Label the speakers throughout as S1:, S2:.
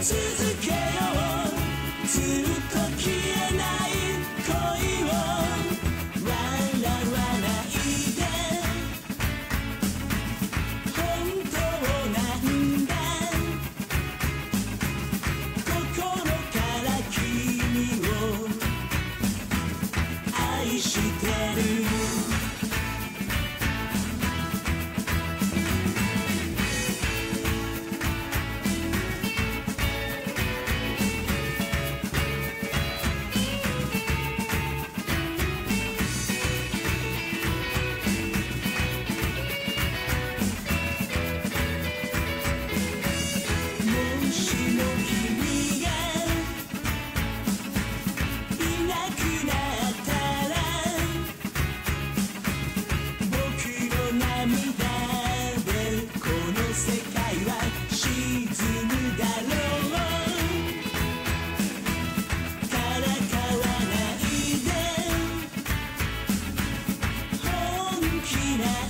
S1: 続けようずっと消えない恋を笑わないで本当なんだ心から君を愛してる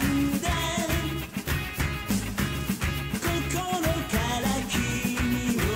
S1: 心から君を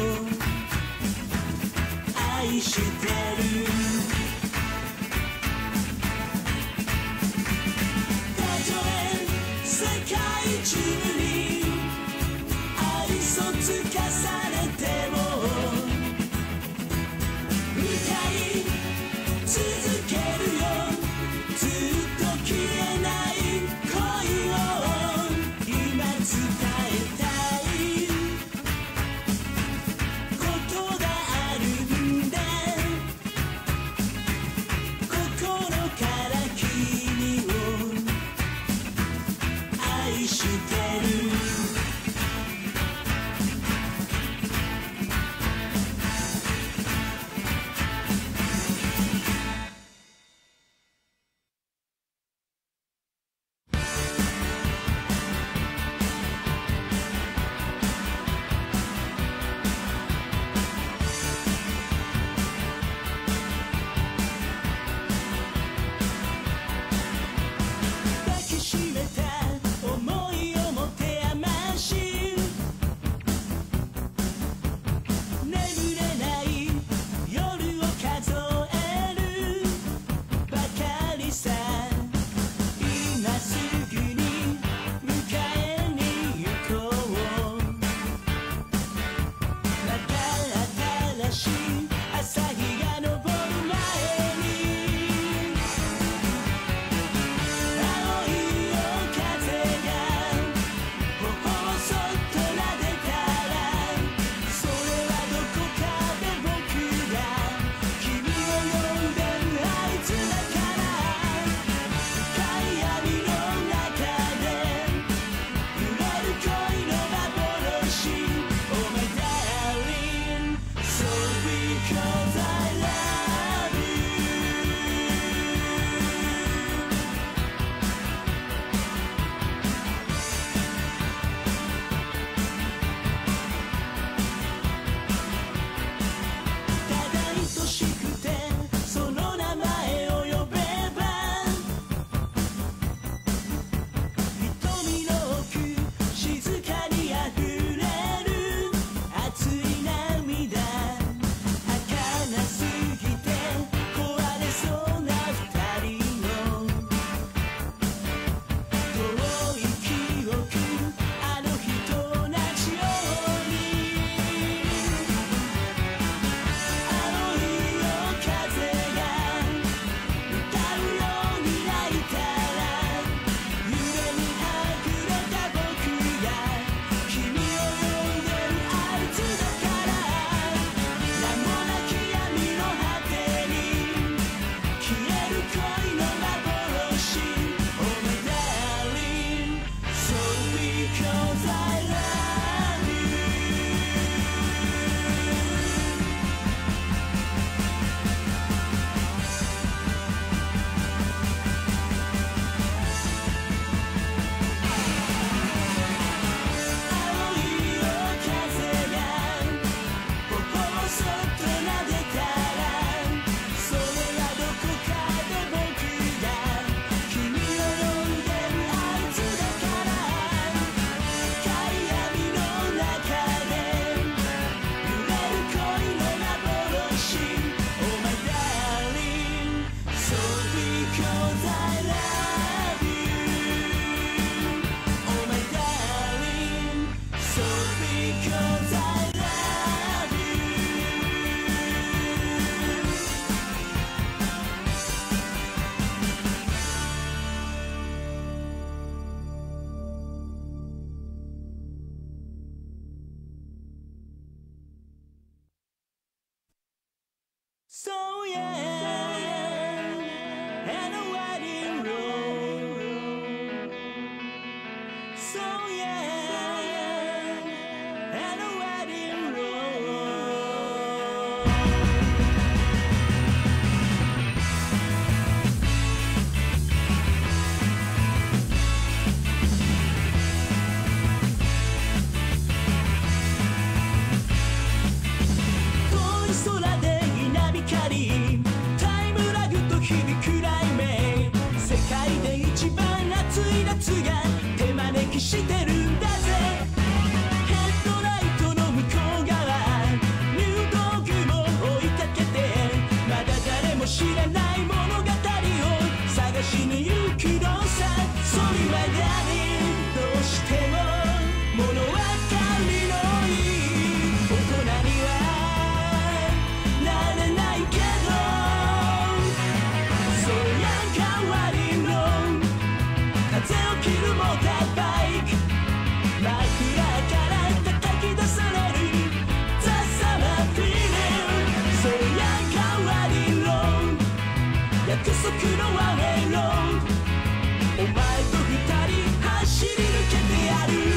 S1: 速のワンウェイロードお前と二人走り抜けてやる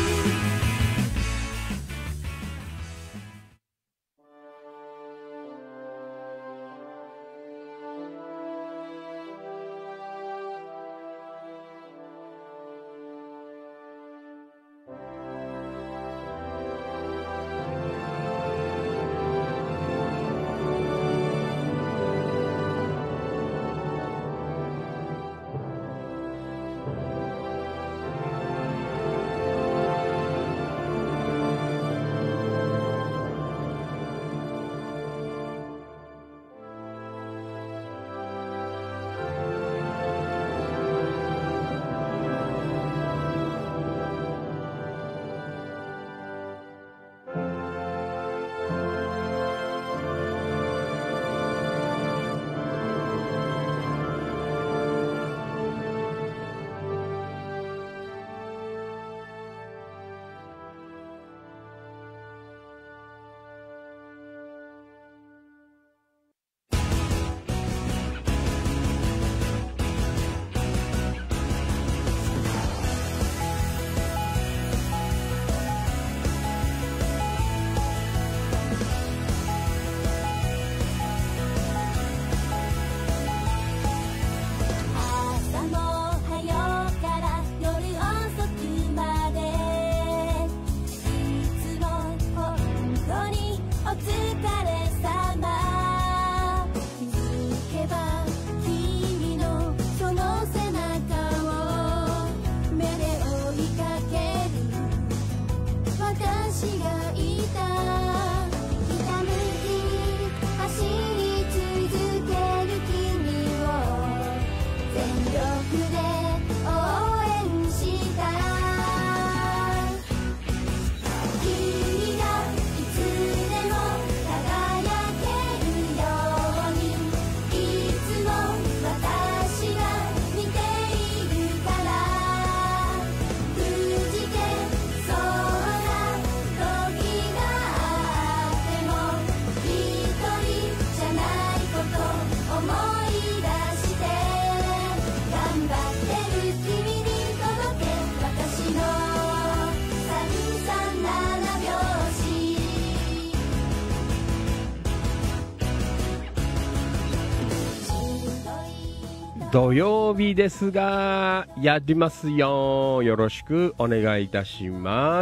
S2: 土曜日ですがやりますよ。よろしくお願いいたします。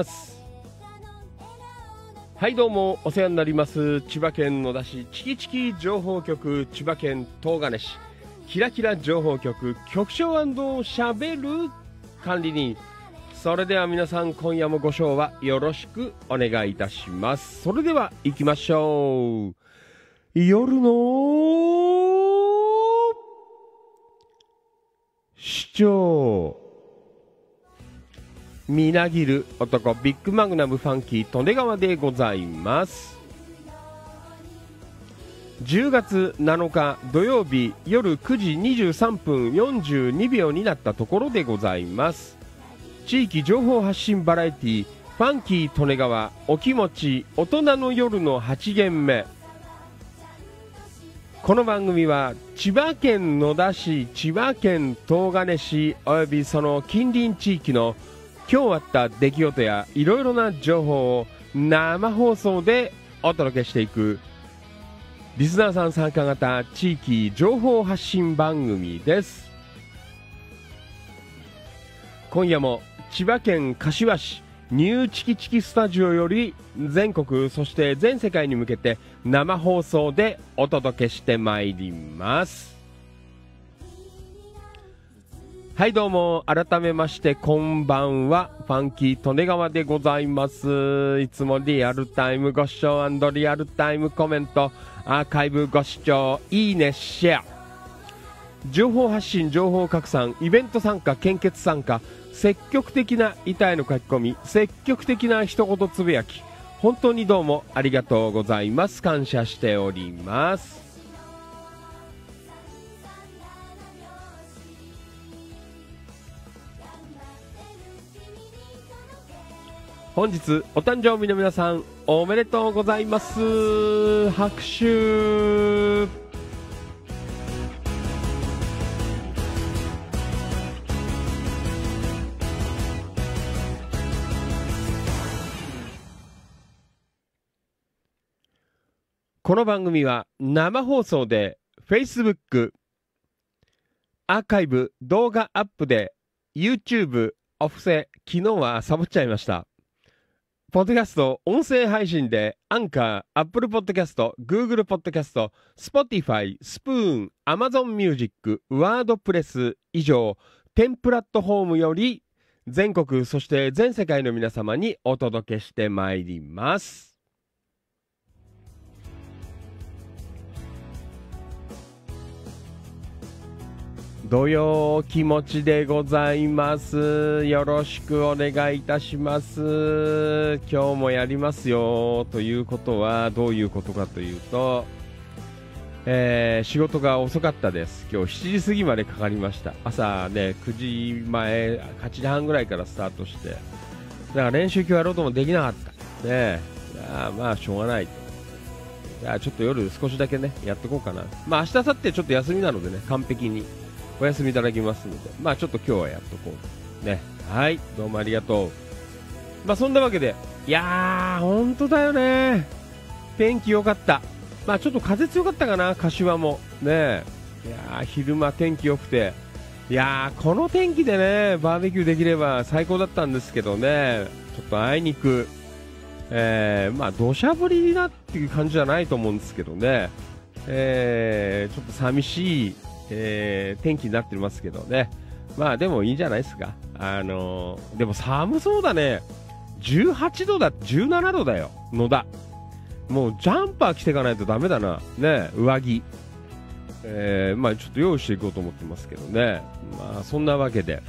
S2: はい、どうもお世話になります。千葉県野田市チキチキ情報局、千葉県東金市キラキラ情報局局長しゃべる管理人。それでは皆さん、今夜もご賞はよろしくお願いいたします。それでは行きましょう。夜の市長みなぎる男、ビッグマグナムファンキー利根川でございます。10月7日土曜日夜9時23分42秒になったところでございます。地域情報発信バラエティファンキー利根川お気持ち大人の夜の8限目。この番組は千葉県野田市、千葉県東金市およびその近隣地域の今日あった出来事やいろいろな情報を生放送でお届けしていくリスナーさん参加型地域情報発信番組です。今夜も千葉県柏市ニューチキチキスタジオより全国そして全世界に向けて生放送でお届けしてまいります。はい、どうも改めましてこんばんは。ファンキー利根川でございます。いつもリアルタイムご視聴&リアルタイムコメント、アーカイブご視聴、いいね、シェア、情報発信、情報拡散、イベント参加、献血参加、積極的な板への書き込み、積極的な一言つぶやき、本当にどうもありがとうございます。感謝しております。本日お誕生日の皆さんおめでとうございます。拍手。 この番組は生放送で Facebook、アーカイブ、動画アップで YouTube、お布施、昨日はサボっちゃいました。ポッドキャスト、音声配信でアンカー、アップルポッドキャスト、Google ポッドキャスト、Spotify、スプーン、Amazon Music、ワードプレス以上、10プラットフォームより全国、そして全世界の皆様にお届けしてまいります。土曜気持ちでございます。よろしくお願いいたします。今日もやりますよ。ということはどういうことかというと、仕事が遅かったです。今日7時過ぎまでかかりました。朝ね、9時前、8時半ぐらいからスタートして。だから練習今日やろうともできなかった。ねまあしょうがないと。じゃあちょっと夜少しだけね、やっていこうかな。まあ明日、明後日ちょっと休みなのでね、完璧にお休みいただきますので、まあちょっと今日はやっとこう。ね。はい、どうもありがとう。まあそんなわけで、いやー、ほんとだよね。天気良かった。まあちょっと風強かったかな、柏も。ね。いやー、昼間天気良くて。いやー、この天気でね、バーベキューできれば最高だったんですけどね。ちょっとあいにく、まあ土砂降りだっていう感じじゃないと思うんですけどね。ちょっと寂しい、天気になってますけどね。まあでもいいんじゃないですか。でも寒そうだね。18度だ、17度だよ、野田。もうジャンパー着ていかないとダメだな。ね、上着。まあちょっと用意していこうと思ってますけどね。まあそんなわけで。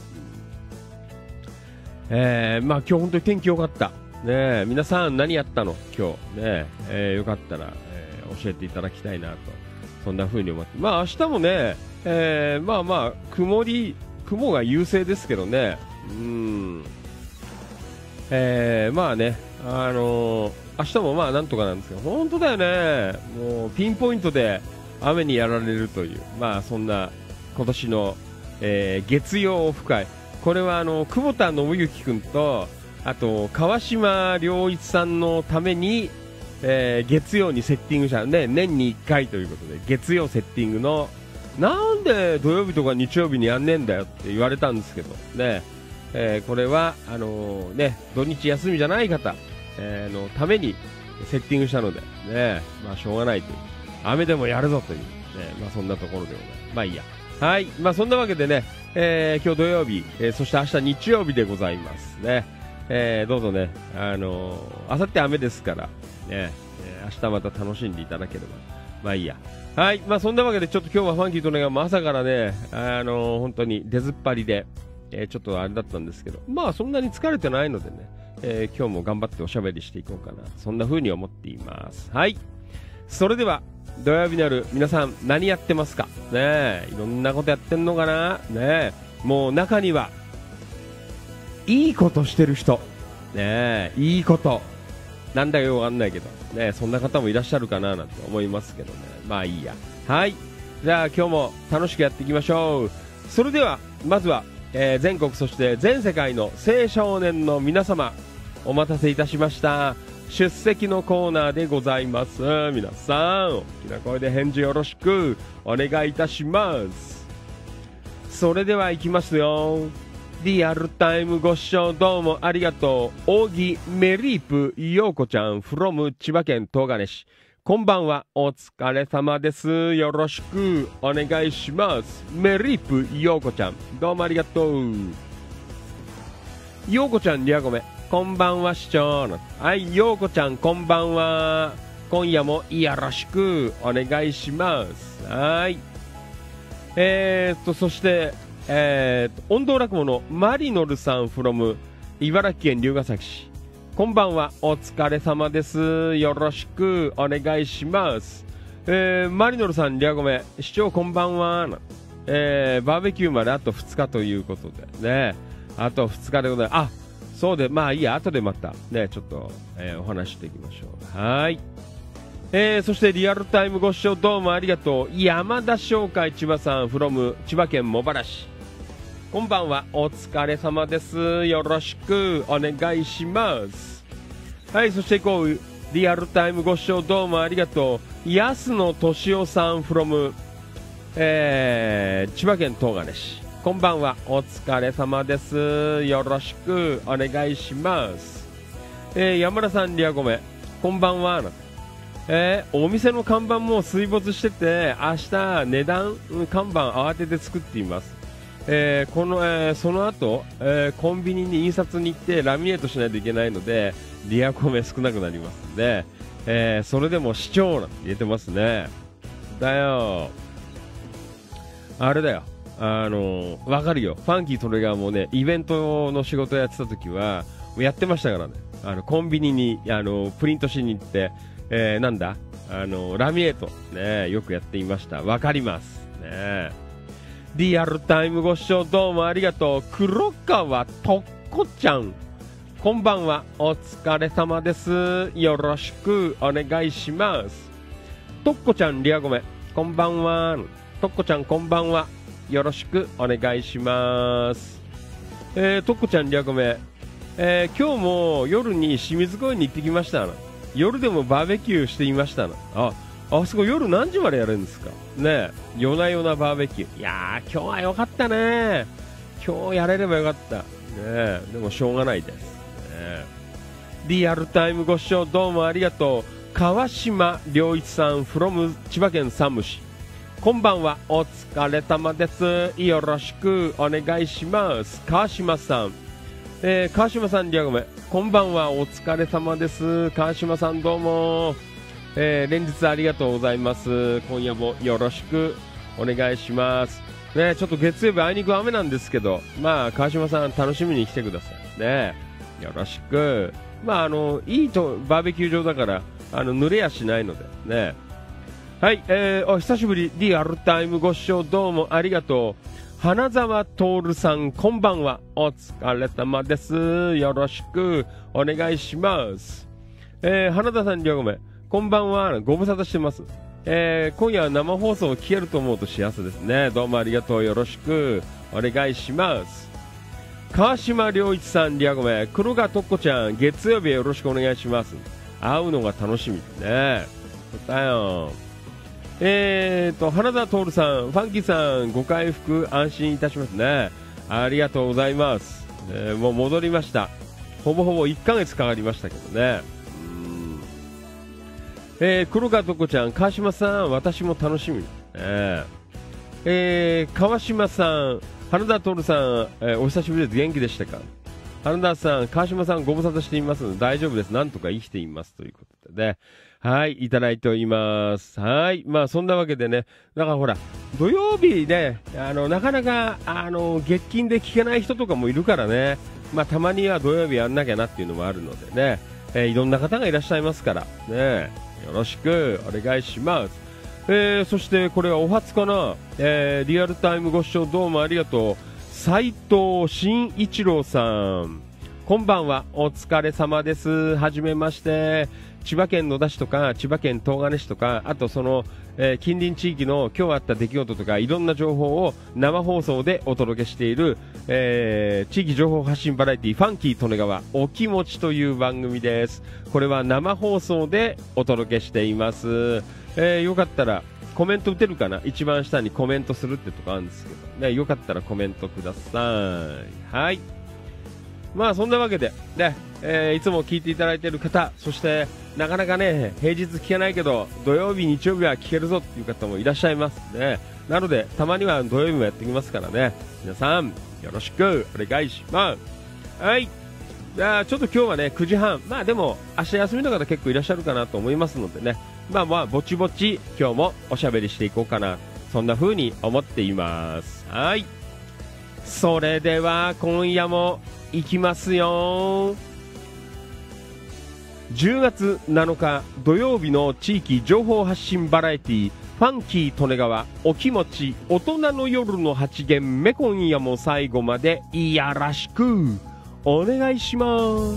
S2: まあ今日本当に天気良かった。ね、皆さん何やったの今日。ね、よかったら、教えていただきたいなと。そんな風に思って。まあ明日もね、まあまあ、雲が優勢ですけどね。まあね、明日もまあなんとかなんですけど、本当だよね。もうピンポイントで雨にやられるという、まあそんな今年の、月曜オフ会。これは久保田信之君と、あと川島良一さんのために、月曜にセッティングしたね、年に1回ということで、月曜セッティングの、なんで土曜日とか日曜日にやんねえんだよって言われたんですけど、ね、これは、ね、土日休みじゃない方、のためにセッティングしたので、ね、まあしょうがないという、雨でもやるぞという、ね、まあそんなところでございます。まあいいや。はい、まあそんなわけでね、今日土曜日、そして明日日曜日でございますね。どうぞね、明後日雨ですから、ね、明日また楽しんでいただければ。まあいいや。はい。まあそんなわけでちょっと今日はファンキーとねが朝からね、本当に出ずっぱりで、ちょっとあれだったんですけど、まあそんなに疲れてないのでね、今日も頑張っておしゃべりしていこうかな。そんな風に思っています。はい。それでは、土曜日の夜、皆さん何やってますかね、いろんなことやってんのかなね、もう中には、いいことしてる人。ねえ、いいこと。なんだかよくわかんないけど。ねえ、そんな方もいらっしゃるかななんて思いますけどね。まあいいや。はい。じゃあ今日も楽しくやっていきましょう。それでは、まずは、全国そして全世界の青少年の皆様、お待たせいたしました。出席のコーナーでございます。皆さん、大きな声で返事よろしくお願いいたします。それでは行きますよ。リアルタイムご視聴どうもありがとう。扇メリープようこちゃん from 千葉県東金市。こんばんは、お疲れ様です。よろしくお願いします。メリープようこちゃん、どうもありがとう。ようこちゃん、リアゴメ、こんばんは、市長。はい、ようこちゃん、こんばんは。今夜もよろしくお願いします。はい。そして、音頭落語のマリノルさん from 茨城県龍ケ崎市。こんばんは、お疲れ様です。よろしくお願いします。マリノルさん、リアゴメ、市長こんばんは。バーベキューまであと2日ということでね、あと2日でございます。あ、そうで、まあいいや、後でまたね、ちょっと、お話していきましょう。はい。そしてリアルタイムご視聴どうもありがとう。山田商会千葉さん from 千葉県茂原市。こんばんは、お疲れ様です。よろしくお願いします。はい、そしてこう、 リアルタイムご視聴どうもありがとう。安野俊夫さん from、千葉県東金市。こんばんは、お疲れ様です。よろしくお願いします。山田さん、リアゴメ、こんばんは。お店の看板も水没してて、明日値段看板慌てて作っています。その後、コンビニに印刷に行ってラミネートしないといけないので、リアコメ少なくなりますので、それでも視聴なんて言えてますね。だよ。あれだよ。わかるよ。ファンキートレガーもね、イベントの仕事やってた時は、やってましたからね。コンビニに、プリントしに行って、なんだラミネート、ね、よくやっていました。わかります。ね。リアルタイムご視聴どうもありがとう。黒川とっこちゃん。こんばんは。お疲れ様です。よろしくお願いします。とっこちゃん、リアゴメ。こんばんは。とっこちゃん、こんばんは。よろしくお願いします。とっこちゃん、リアゴメ。今日も夜に清水公園に行ってきましたな。夜でもバーベキューしていましたな。あそこ夜何時までやるんですかね。夜な夜なバーベキュー。いやー、今日は良かったね。今日やれればよかった。ね、でもしょうがないです。ね、リアルタイムご視聴どうもありがとう。川島良一さん from 千葉県山武市。こんばんは。お疲れ様です。よろしくお願いします。川島さん。川島さん、リアゴメ。こんばんは。お疲れ様です。川島さん、どうも。連日ありがとうございます。今夜もよろしくお願いします。ね、ちょっと月曜日あいにく雨なんですけど、まあ、川島さん楽しみに来てください。ね。よろしく。まあ、いいとバーベキュー場だから、濡れやしないので、ね。はい、お久しぶり。リアルタイムご視聴どうもありがとう。花沢徹さん、こんばんは。お疲れ様です。よろしくお願いします。花田さん、りょうごめ。こんばんは。ご無沙汰してます。今夜は生放送を聞けると思うと幸せですね。どうもありがとう。よろしくお願いします。川島良一さん、りょうごめ。黒川とっこちゃん、月曜日よろしくお願いします。会うのが楽しみですね。だよ。花田徹さん、ファンキーさん、ご回復安心いたしますね。ありがとうございます。もう戻りました。ほぼほぼ1ヶ月かかりましたけどね。黒川とこちゃん、川島さん、私も楽しみ。川島さん、花田徹さん、お久しぶりです。元気でしたか？花田さん、川島さん、ご無沙汰していますので大丈夫です。なんとか生きていますということでね。はい、いただいております。はい。まあ、そんなわけでね、だからほら、土曜日ね、なかなか、月金で聞けない人とかもいるからね、まあ、たまには土曜日やんなきゃなっていうのもあるのでね、いろんな方がいらっしゃいますから、ね、よろしくお願いします。そしてこれはお初かな、リアルタイムご視聴どうもありがとう。斉藤慎一郎さん。こんばんは。お疲れ様です。はじめまして。千葉県野田市とか千葉県東金市とか、あとその、近隣地域の今日あった出来事とかいろんな情報を生放送でお届けしている、地域情報発信バラエティファンキー利根川お気持ちという番組です。これは生放送でお届けしています。よかったらコメント打てるかな。一番下にコメントするってとこあるんですけど、ね、よかったらコメントください。はい。まあそんなわけで、ね、いつも聞いていただいている方、そしてなかなかね、平日聞けないけど、土曜日、日曜日は聞けるぞっていう方もいらっしゃいますね。なので、たまには土曜日もやってきますからね。皆さん、よろしくお願いします。はい。じゃあ、ちょっと今日はね、9時半。まあでも、明日休みの方結構いらっしゃるかなと思いますのでね。まあまあ、ぼちぼち、今日もおしゃべりしていこうかな。そんな風に思っています。はい。それでは、今夜も行きますよ。10月7日土曜日の地域情報発信バラエティファンキー利根川お気持ち大人の夜の8限目、今夜も最後までいやらしくお願いします。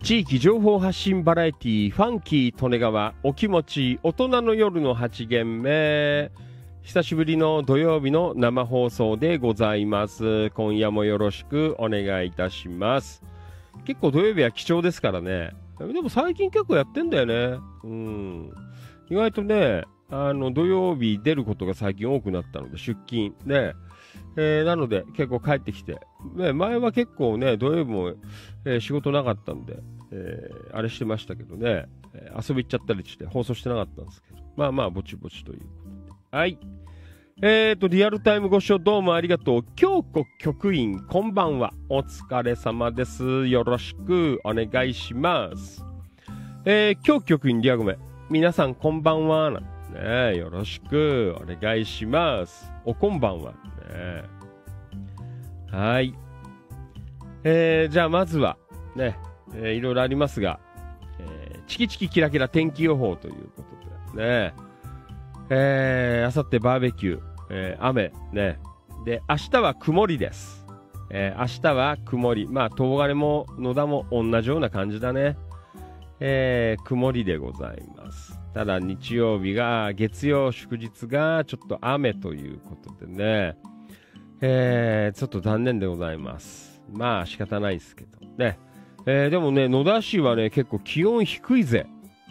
S2: 地域情報発信バラエティファンキー利根川お気持ち大人の夜の8限目。久しぶりの土曜日の生放送でございます。今夜もよろしくお願いいたします。結構土曜日は貴重ですからね。でも最近結構やってんだよね。意外とね、土曜日出ることが最近多くなったので、出勤ね。なので結構帰ってきて、ね、前は結構ね、土曜日も、仕事なかったんで、あれしてましたけどね、遊び行っちゃったりして放送してなかったんですけど、まあまあぼちぼちということで。はい。リアルタイムご視聴どうもありがとう。京子局員、こんばんは。お疲れ様です。よろしくお願いします。京子局員リアゴメ、皆さんこんばんは。ね、よろしくお願いします。おこんばんは。ね、はい。じゃあまずは、ね、いろいろありますが、チキチキキラキラ天気予報ということで、ね、あさってバーベキュー、雨、ね。で、明日は曇りです。明日は曇り。まあ、東金も野田も同じような感じだね。曇りでございます。ただ日曜日が、月曜祝日がちょっと雨ということでね、ちょっと残念でございます。まあ仕方ないですけどね。でもね、野田市はね、結構気温低いぜ。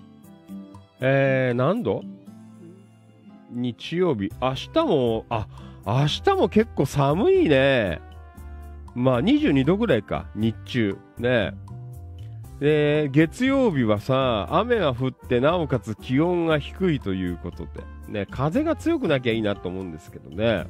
S2: 何度？日曜日。明日も結構寒いね。まあ22度ぐらいか、日中。ね。で、月曜日はさ、雨が降ってなおかつ気温が低いということで。ね、風が強くなきゃいいなと思うんですけどね。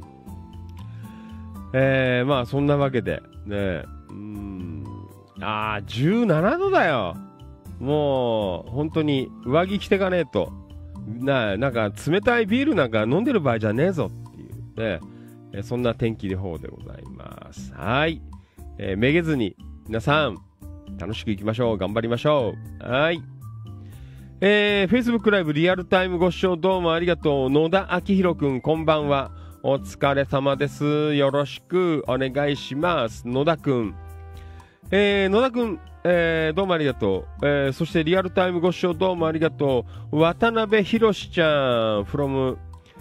S2: まあそんなわけで、ね、17度だよ。もう、本当に上着着てかねえと。なんか冷たいビールなんか飲んでる場合じゃねえぞっていうね、そんな天気予報でございます。はい。めげずに、皆さん、楽しくいきましょう。頑張りましょう。はい。Facebook ライブリアルタイムご視聴どうもありがとう。野田明宏くん、こんばんは。お疲れ様です。よろしくお願いします。野田くん。野田くん、どうもありがとう。そしてリアルタイムご視聴どうもありがとう。渡辺博ちゃん、from、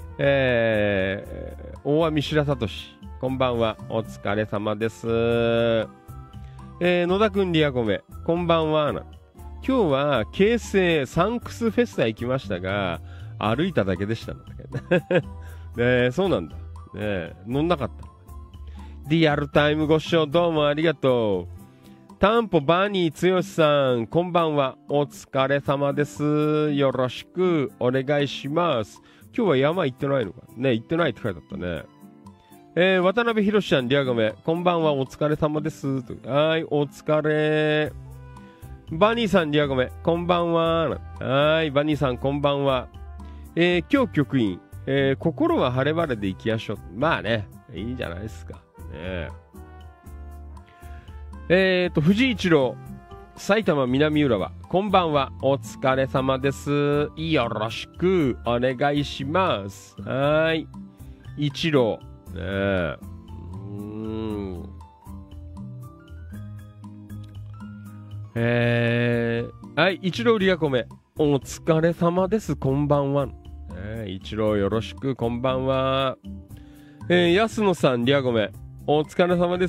S2: 大網白里市。こんばんは。お疲れ様です。野田くん、リアゴメ。こんばんは。今日は、京成サンクスフェスタ行きましたが、歩いただけでしたので。そうなんだ。乗んなかった。リアルタイムご視聴どうもありがとう。タンポバニー剛さん、こんばんは。お疲れ様です。よろしくお願いします。今日は山行ってないのかね、行ってないって書いてあったね。渡辺博ちゃん、リアガメ、こんばんは。お疲れ様です。はい、お疲れ。バニーさん、リアガメ、こんばんは。はい、バニーさん、こんばんは。今日局員、心は晴れ晴れでいきやしょ。まあね、いいんじゃないですか。藤井一郎、埼玉南浦和、こんばんは。お疲れ様です。よろしくお願いします。はい。一郎、はい、一郎リアコメ、お疲れ様です。こんばんは。一郎よろしく、こんばんは。安野さん、リアゴメ、お疲れ様です。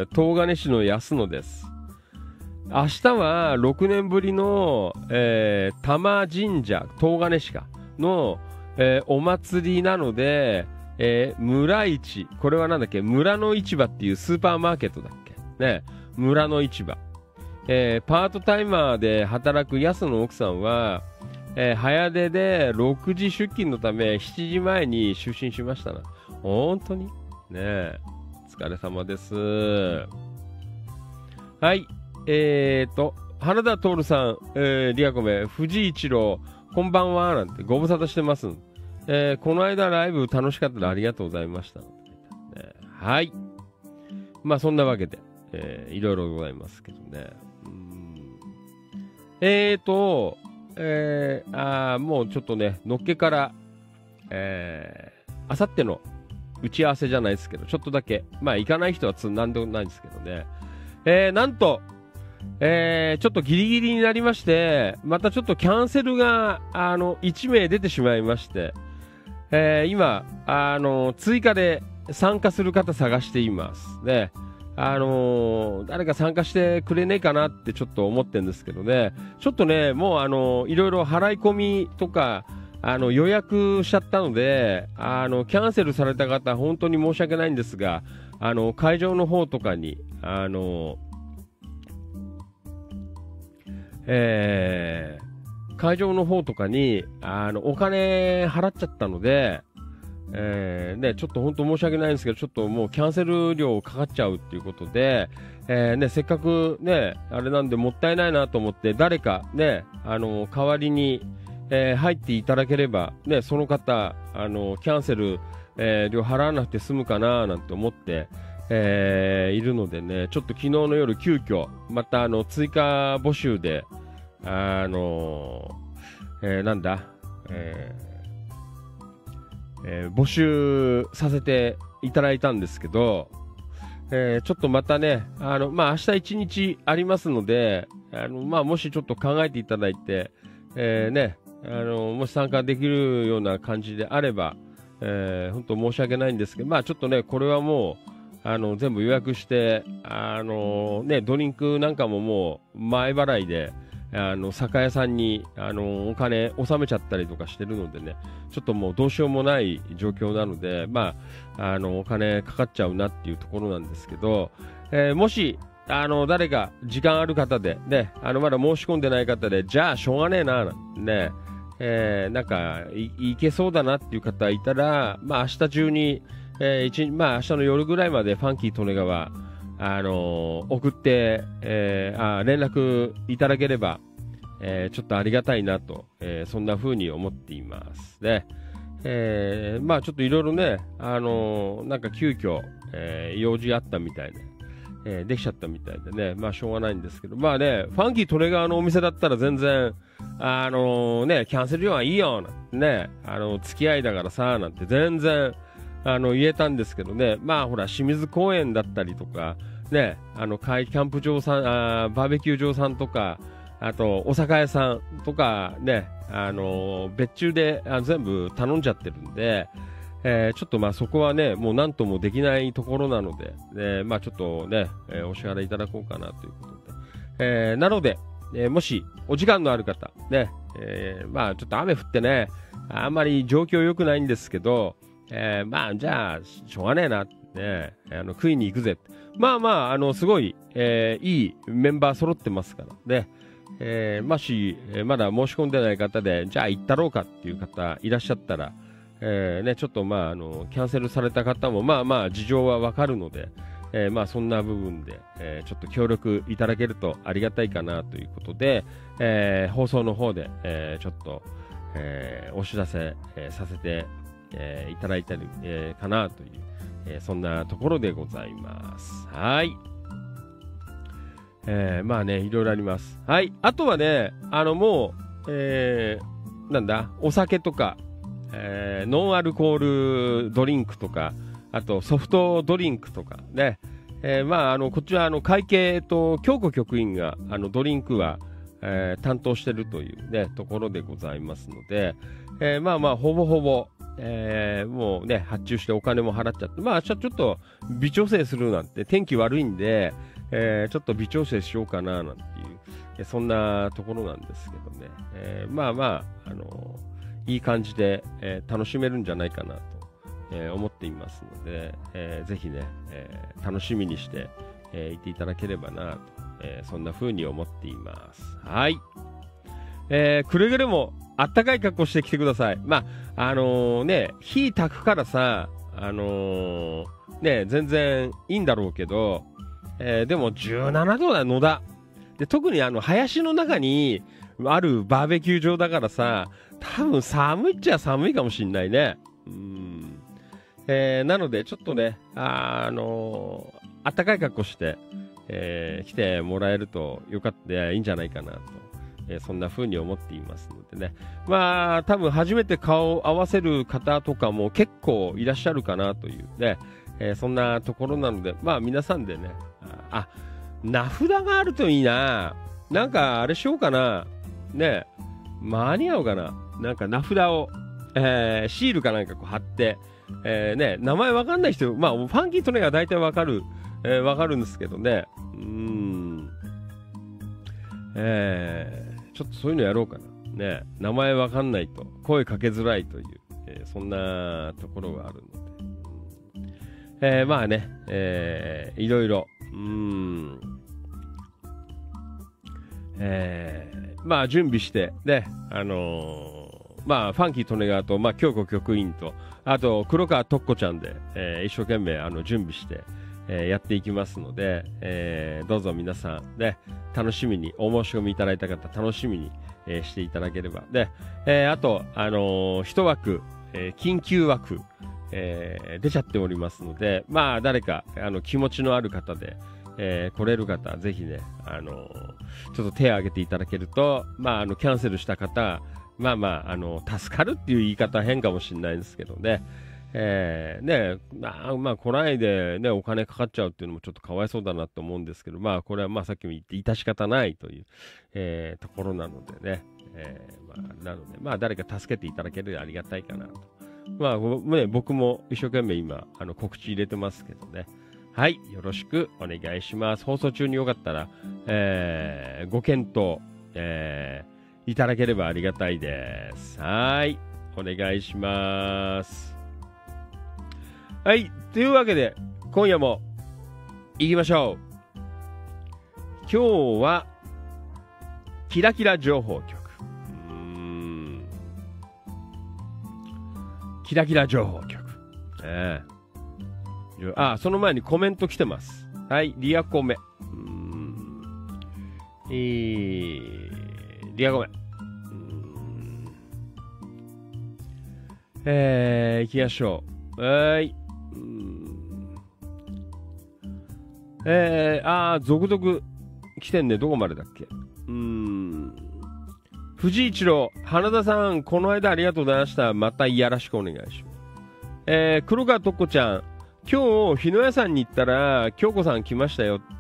S2: 東金市の安野です。明日は6年ぶりの、玉神社、東金市かの、お祭りなので、村市、これはなんだっけ、村の市場っていうスーパーマーケットだっけね、村の市場。パートタイマーで働く安野奥さんは、早出で6時出勤のため7時前に就寝しましたな。本当にねえ、お疲れ様です。はい。原田徹さん、リアコメ、藤井一郎、こんばんは、なんてご無沙汰してます。この間ライブ楽しかったらありがとうございました。はい。まあそんなわけで、いろいろございますけどね。もうちょっとね、のっけから、あさっての打ち合わせじゃないですけど、ちょっとだけ、まあ行かない人はなんでもないですけどね。なんと、 ちょっとギリギリになりまして、またちょっとキャンセルが、1名出てしまいまして、今、追加で参加する方探していますね。誰か参加してくれねえかなってちょっと思ってるんですけどね。ちょっとね、もういろいろ払い込みとか、予約しちゃったので、キャンセルされた方、本当に申し訳ないんですが、会場の方とかに、会場の方とかに、お金払っちゃったので、ね、ちょっと本当申し訳ないんですけど、ちょっともうキャンセル料かかっちゃうっていうことで、ね、せっかくね、あれなんでもったいないなと思って、誰かね、代わりに、入っていただければ、ね、その方、キャンセル、料払わなくて済むかななんて思って、いるのでね、ちょっと昨日の夜急遽、また追加募集で、なんだ、募集させていただいたんですけど、ちょっとまたね、明日一日ありますので、もしちょっと考えていただいて、ね、もし参加できるような感じであれば、本当申し訳ないんですけど、ちょっとね、これはもう、全部予約して、ね、ドリンクなんかももう前払いで、酒屋さんに、お金納めちゃったりとかしてるのでね、ちょっともうどうしようもない状況なので、お金かかっちゃうなっていうところなんですけど、もし、誰か時間ある方で、ね、まだ申し込んでない方で、じゃあしょうがねえな、ね、なんかいけそうだなっていう方いたら、明日中に、明日の夜ぐらいまでファンキー利根川、送って、連絡いただければ、ちょっとありがたいなと、そんな風に思っていますね。ちょっといろいろね、なんか急遽、用事あったみたいで、できちゃったみたいでね、しょうがないんですけど、ファンキー利根川のお店だったら全然、ね、キャンセル料はいいよ、ね、付き合いだからさ、なんて全然、言えたんですけどね、ほら、清水公園だったりとか、ね、キャンプ場さん、バーベキュー場さんとか、あと、お酒屋さんとか、ね、別注で全部頼んじゃってるんで、ちょっとそこはね、もう何ともできないところなので、ちょっとね、お支払いいただこうかなということで。なので、もし、お時間のある方、ね、ちょっと雨降ってね、あんまり状況良くないんですけど、じゃあ、しょうがねえな、ね、食いに行くぜ。すごい、いいメンバー揃ってますからね。もし、まだ申し込んでない方で、じゃあ行ったろうかっていう方いらっしゃったら、ね、ちょっとキャンセルされた方も、事情はわかるので、そんな部分で、ちょっと協力いただけるとありがたいかなということで、放送の方で、ちょっと、お知らせ、させて、いただいたり、かなという、そんなところでございます。はい。いろいろあります。はい。あとはね、もう、なんだ、お酒とか、ノンアルコールドリンクとか、あとソフトドリンクとかね、こちら会計と京子局員がドリンクは、担当してるというね、ところでございますので、ほぼほぼ、もうね、発注してお金も払っちゃって、明日ちょっと微調整するなんて、天気悪いんで、ちょっと微調整しようかななんていう、そんなところなんですけどね、いい感じで、楽しめるんじゃないかなと、思っていますので、ぜひね、楽しみにして、いていただければなと、そんな風に思っています。はい。くれぐれもあったかい格好してきてください。火焚くからさ、全然いいんだろうけど、でも17度だ、野田。で、特に林の中にあるバーベキュー場だからさ、多分寒いっちゃ寒いかもしんないね。なので、ちょっとね、あったかい格好して、来てもらえるとよかった、いいんじゃないかなと。そんな風に思っていますのでね。多分初めて顔を合わせる方とかも結構いらっしゃるかなというね、そんなところなので、皆さんでね、 名札があるといいな。なんか、あれしようかな。ね、間に合うかな。なんか名札を、シールかなんかこう貼って、ね、名前わかんない人、まあ、ファンキートネが大体わかる、わかるんですけどね。ちょっとそういうのやろうかな。ね、名前わかんないと、声かけづらいという、そんなところがあるので。まあね、いろいろ、まあ準備して、ね、まあファンキートネガーと、まあ京子局員と、あと黒川とっこちゃんで、一生懸命準備して、やっていきますので、どうぞ皆さんね、楽しみに、お申し込みいただいた方、楽しみに、していただければ。で、あと、一枠、緊急枠、出ちゃっておりますので、まあ誰か、気持ちのある方で、来れる方、ぜひね、ちょっと手を挙げていただけると、まあ、キャンセルした方、まあまあ、助かるっていう言い方は変かもしれないんですけどね、ね、まあ、来ないでね、お金かかっちゃうっていうのもちょっとかわいそうだなと思うんですけど、まあ、これはまあ、さっきも言って、致し方ないという、ところなのでね、なので、まあ、誰か助けていただけるとありがたいかなと。まあ、ね、僕も一生懸命今、告知入れてますけどね。はい、よろしくお願いします。放送中によかったら、ご検討、いただければありがたいです。はい、お願いします。はい、というわけで、今夜も行きましょう。今日は、キラキラ情報局。キラキラ情報局。その前にコメント来てます。はい、リアコメ。リアコメ。行きましょう。はい。続々来てんね。どこまでだっけ。藤井一郎、花田さん、この間ありがとうございました。またよろしくお願いします。黒川とっこちゃん、今日、日野屋さんに行ったら、京子さん来ましたよって、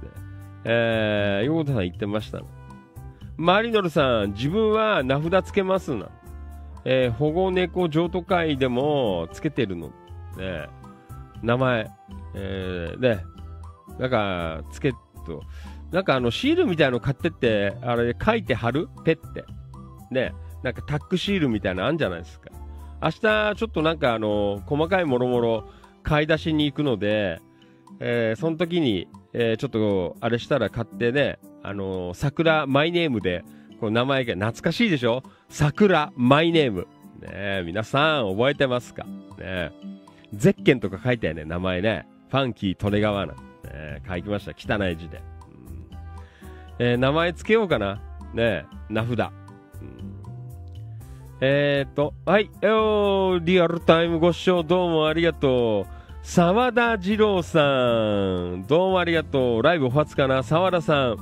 S2: 横田さん言ってました。マリノルさん、自分は名札つけますな。保護猫譲渡会でもつけてるの。ね、名前。ね、なんか、つけと、なんかシールみたいの買ってって、あれ書いて貼るペッて。ね、なんかタックシールみたいなのあるんじゃないですか。明日、ちょっとなんか細かいもろもろ、買い出しに行くので、その時に、ちょっと、あれしたら買ってね、桜マイネームで、この名前が懐かしいでしょ？桜マイネーム。ね、皆さん覚えてますか？ね、ゼッケンとか書いてあるね、名前ね。ファンキー利根川な。書きました。汚い字で。名前つけようかな。ね、名札。はい、リアルタイムご視聴どうもありがとう。沢田二郎さん、どうもありがとう。ライブお初かな、沢田さん。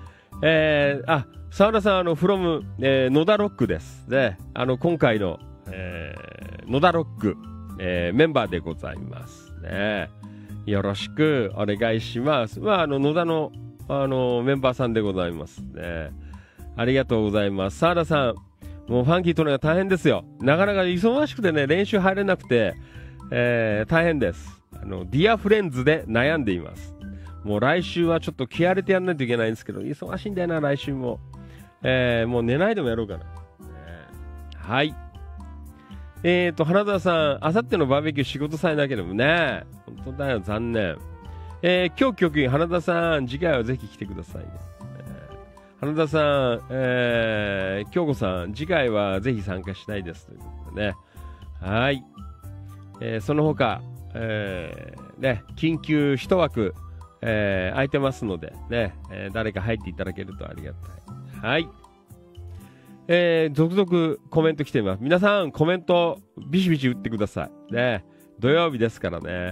S2: 沢田さん、from、野田ロックです。で、今回の、野田ロック、メンバーでございます。ね。よろしくお願いします。まあ、野田の、メンバーさんでございますね。ありがとうございます。沢田さん、もうファンキーとのが大変ですよ。なかなか忙しくてね、練習入れなくて、大変です。ディアフレンズで悩んでいます。もう来週はちょっと気合入れてやんないといけないんですけど、忙しいんだよな、来週も。もう寝ないでもやろうかな。はい。花田さん、あさってのバーベキュー仕事さえなければね。本当だよ、残念。今日局員、花田さん、次回はぜひ来てくださいね。花田さん、京子さん、次回はぜひ参加したいですということでね。はい。その他、ね、緊急一枠、空いてますので、ね、誰か入っていただけるとありがたい。はい。続々コメント来ています。皆さん、コメント、ビシビシ打ってください。ね、土曜日ですからね。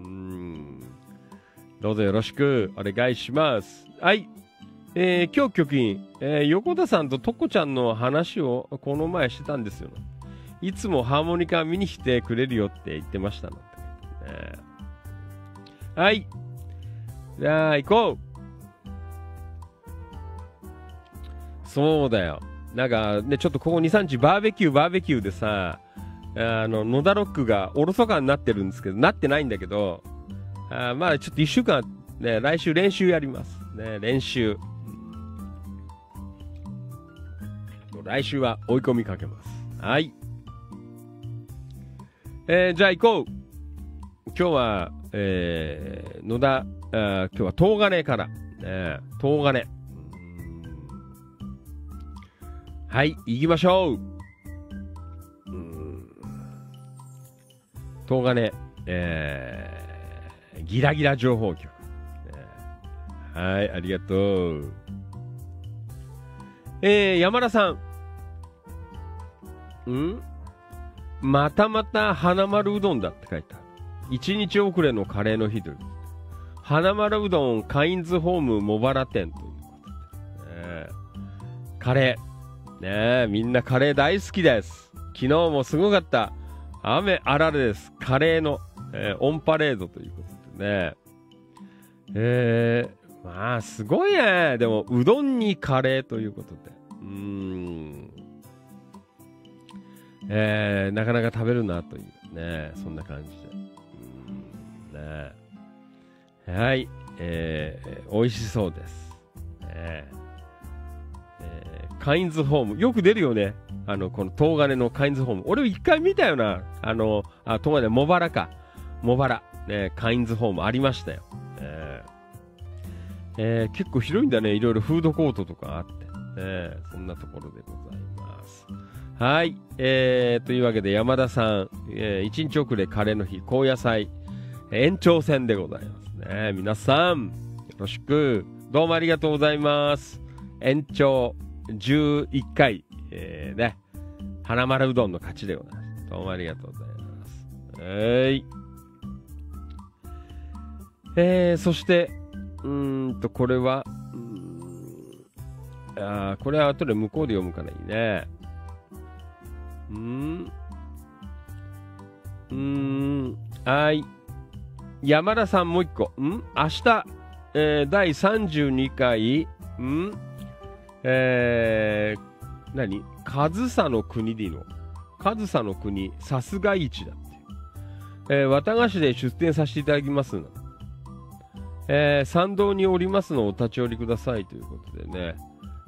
S2: どうぞよろしくお願いします。はい。今日局員、横田さんととこちゃんの話をこの前してたんですよ。いつもハーモニカ見に来てくれるよって言ってましたの。はい。じゃあ、行こう。 そうだよ。なんかね、ちょっとここ2、3日バーベキューでさ、野田ロックがおろそかになってるんですけど、なってないんだけど、まあちょっと1週間、ね、来週練習やります。ね、練習。来週は追い込みかけます。はい。じゃあ行こう。今日は、野田、今日は東金から。東金。はい、行きましょう。東金、ギラギラ情報局。はい、ありがとう。山田さん。またまた花丸うどんだって書いてある。1日遅れのカレーの日という。花丸うどんカインズホーム茂原店ということで、カレー。ねえ、みんなカレー大好きです。昨日もすごかった。雨あられです。カレーの、オンパレードということでね。まあ、すごいね。でも、うどんにカレーということで。なかなか食べるなというね。そんな感じで。はい。美味しそうです。カインズホーム。よく出るよね。この東金のカインズホーム。俺一回見たよな。東金、茂原か。茂原。ね、カインズホームありましたよ。結構広いんだね。いろいろフードコートとかあって。そんなところでございます。はい。というわけで山田さん、1日遅れカレーの日、高野菜、延長戦でございますね。皆さん、よろしく。どうもありがとうございます。延長11回、ね、花丸うどんの勝ちでございます。どうもありがとうございます。そして、これは、これは後で向こうで読むからいいね。はい。山田さんもう一個。明日、第32回、何上総の国でいいの？上総の国、さすが市だっていう。綿菓子で出店させていただきますの。参道におりますのをお立ち寄りくださいということでね。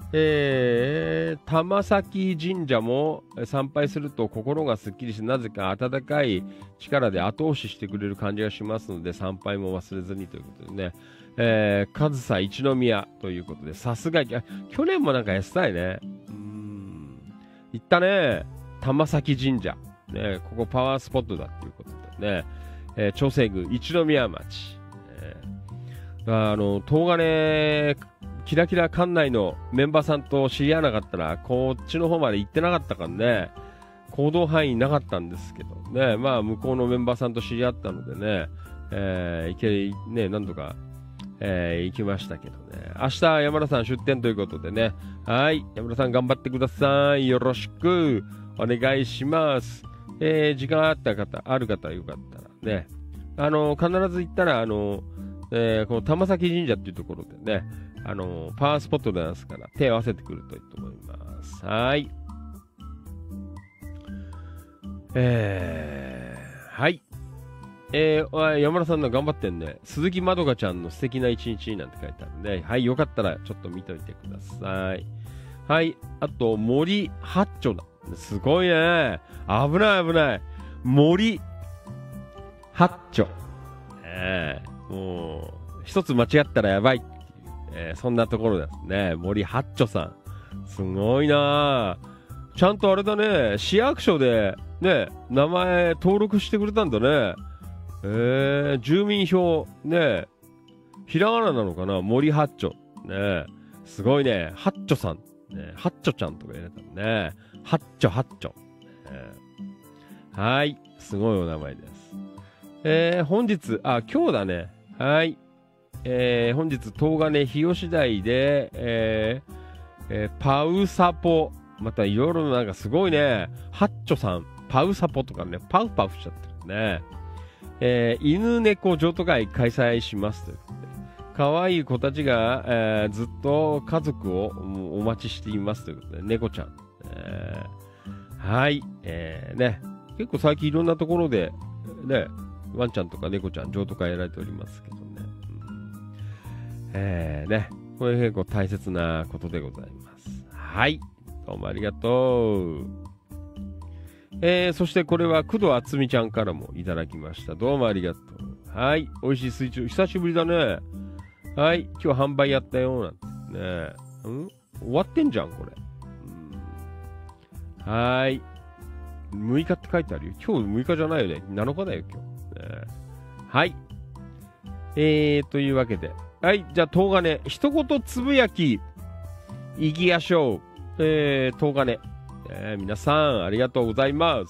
S2: 玉崎神社も参拝すると心がすっきりし、なぜか温かい力で後押ししてくれる感じがしますので、参拝も忘れずにということでね。上総一宮ということで、さすが、去年もなんかやってたいね。行ったね。玉崎神社。ね、ここパワースポットだっていうことでね。長生宮一宮町。東金、キラキラ館内のメンバーさんと知り合わなかったら、こっちの方まで行ってなかったからね、行動範囲なかったんですけどね、まあ向こうのメンバーさんと知り合ったのでね、何度か、行きましたけどね。明日山田さん出店ということでね、はい、山田さん頑張ってください。よろしくお願いします。時間ある方よかったらね、必ず行ったら、この玉崎神社っていうところでね、パワースポットでますから、手を合わせてくるといいと思います。はい。はい。山田さんの頑張ってんね。鈴木まどかちゃんの素敵な一日なんて書いてあるんで、はい、よかったらちょっと見といてください。はい。あと、森八丁だ。すごいね。危ない危ない。森八丁。もう、一つ間違ったらやばいっていう、そんなところですね。森八丁さん。すごいなぁ。ちゃんとあれだね、市役所で、ね、名前登録してくれたんだね。住民票、ね、ひらがななのかな？森八丁。ね、すごいね。八丁さん。ね、八丁ちゃんとか言われたね。八丁八丁。はい。すごいお名前です。本日、今日だね。はい。本日、東金日吉台で、パウサポ、またいろいろなんかすごいね、ハッチョさん、パウサポとかね、パウパウしちゃってるね。犬猫譲渡会開催しますということで、 可愛い子たちが、ずっと家族をお待ちしていますということで、猫ちゃん。はい。ね。結構最近いろんなところで、ね、ワンちゃんとか猫ちゃん、譲渡会やられておりますけどね。ね。これ結構大切なことでございます。はい。どうもありがとう。そしてこれは工藤あつみちゃんからもいただきました。どうもありがとう。はい。美味しい水中。久しぶりだね。はい。今日販売やったよ。なんてね。終わってんじゃん、これ。はーい。6日って書いてあるよ。今日6日じゃないよね。7日だよ、今日。はい。というわけで。はい。じゃあ、東金。一言つぶやき。いきやしょう。東金。皆さん、ありがとうございます。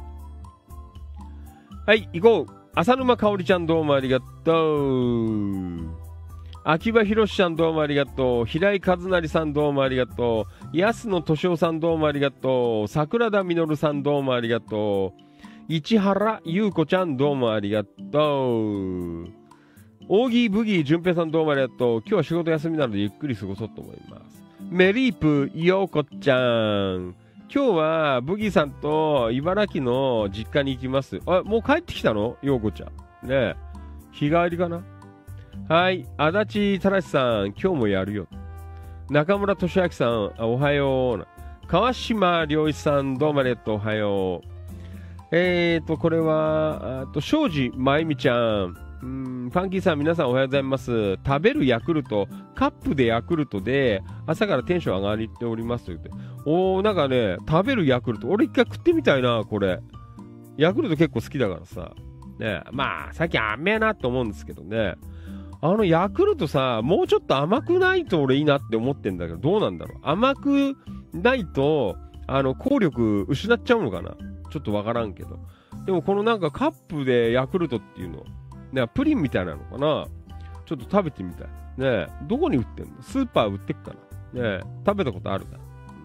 S2: はい、行こう。浅沼かおりちゃんどうもありがとう。秋葉博士ちゃんどうもありがとう。平井和成さんどうもありがとう。安野敏夫さんどうもありがとう。桜田実さんどうもありがとう。市原優子ちゃんどうもありがとう。オーギーブギー淳平さんどうもありがとう。今日は仕事休みなのでゆっくり過ごそうと思います。メリープ陽子ちゃん。今日はブギーさんと茨城の実家に行きます。あ、もう帰ってきたの陽子ちゃん。ねえ。日帰りかな。はい。足立正さん、今日もやるよ。中村俊明さん、おはよう。川島良一さん、どうもありがとう。おはよう。これは、庄司真由美ちゃん。ファンキーさん、皆さんおはようございます。食べるヤクルト、カップでヤクルトで、朝からテンション上がっておりますと言って。なんかね、食べるヤクルト、俺一回食ってみたいな、これ。ヤクルト結構好きだからさ。ね、まあ、最近甘えなと思うんですけどね。ヤクルトさ、もうちょっと甘くないと俺いいなって思ってんだけど、どうなんだろう。甘くないと、効力失っちゃうのかな。ちょっとわからんけど。でもこのなんかカップでヤクルトっていうの、ね、プリンみたいなのかな。ちょっと食べてみたい。ね、どこに売ってんの？スーパー売ってっかな。ね、食べたことある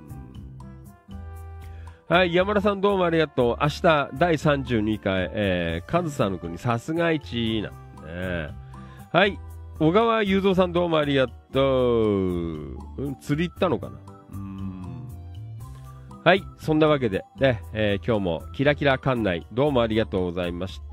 S2: な。はい、山田さんどうもありがとう。明日第32回、カズさんの国さすが1なんね。はい、小川雄三さんどうもありがとう。釣り行ったのかな。はい、そんなわけで、ね、今日もキラキラ館内どうもありがとうございました。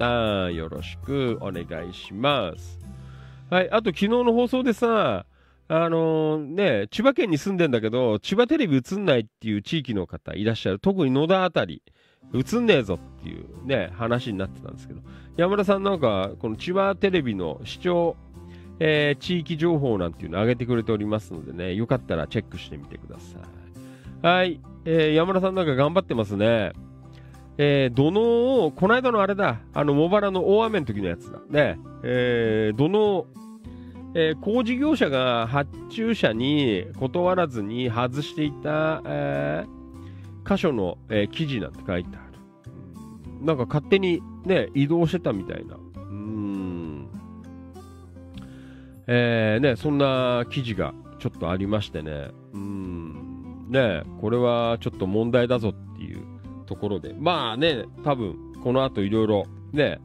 S2: よろしくお願いします。はい、あと昨日の放送でさ、ね、千葉県に住んでんだけど、千葉テレビ映んないっていう地域の方いらっしゃる。特に野田あたり、映んねえぞっていうね、話になってたんですけど、山田さんなんか、この千葉テレビの視聴、地域情報なんていうのを上げてくれておりますのでね、よかったらチェックしてみてください。はい、山田さんなんか頑張ってますね。土のを、この間のあれだ、茂原の大雨の時のやつだ。ね、土の、工事業者が発注者に断らずに外していた、箇所の、記事なんて書いてある。なんか勝手にね、移動してたみたいな。ね、そんな記事がちょっとありましてね。ね、これはちょっと問題だぞっていうところで。まあね、多分、この後いろいろね、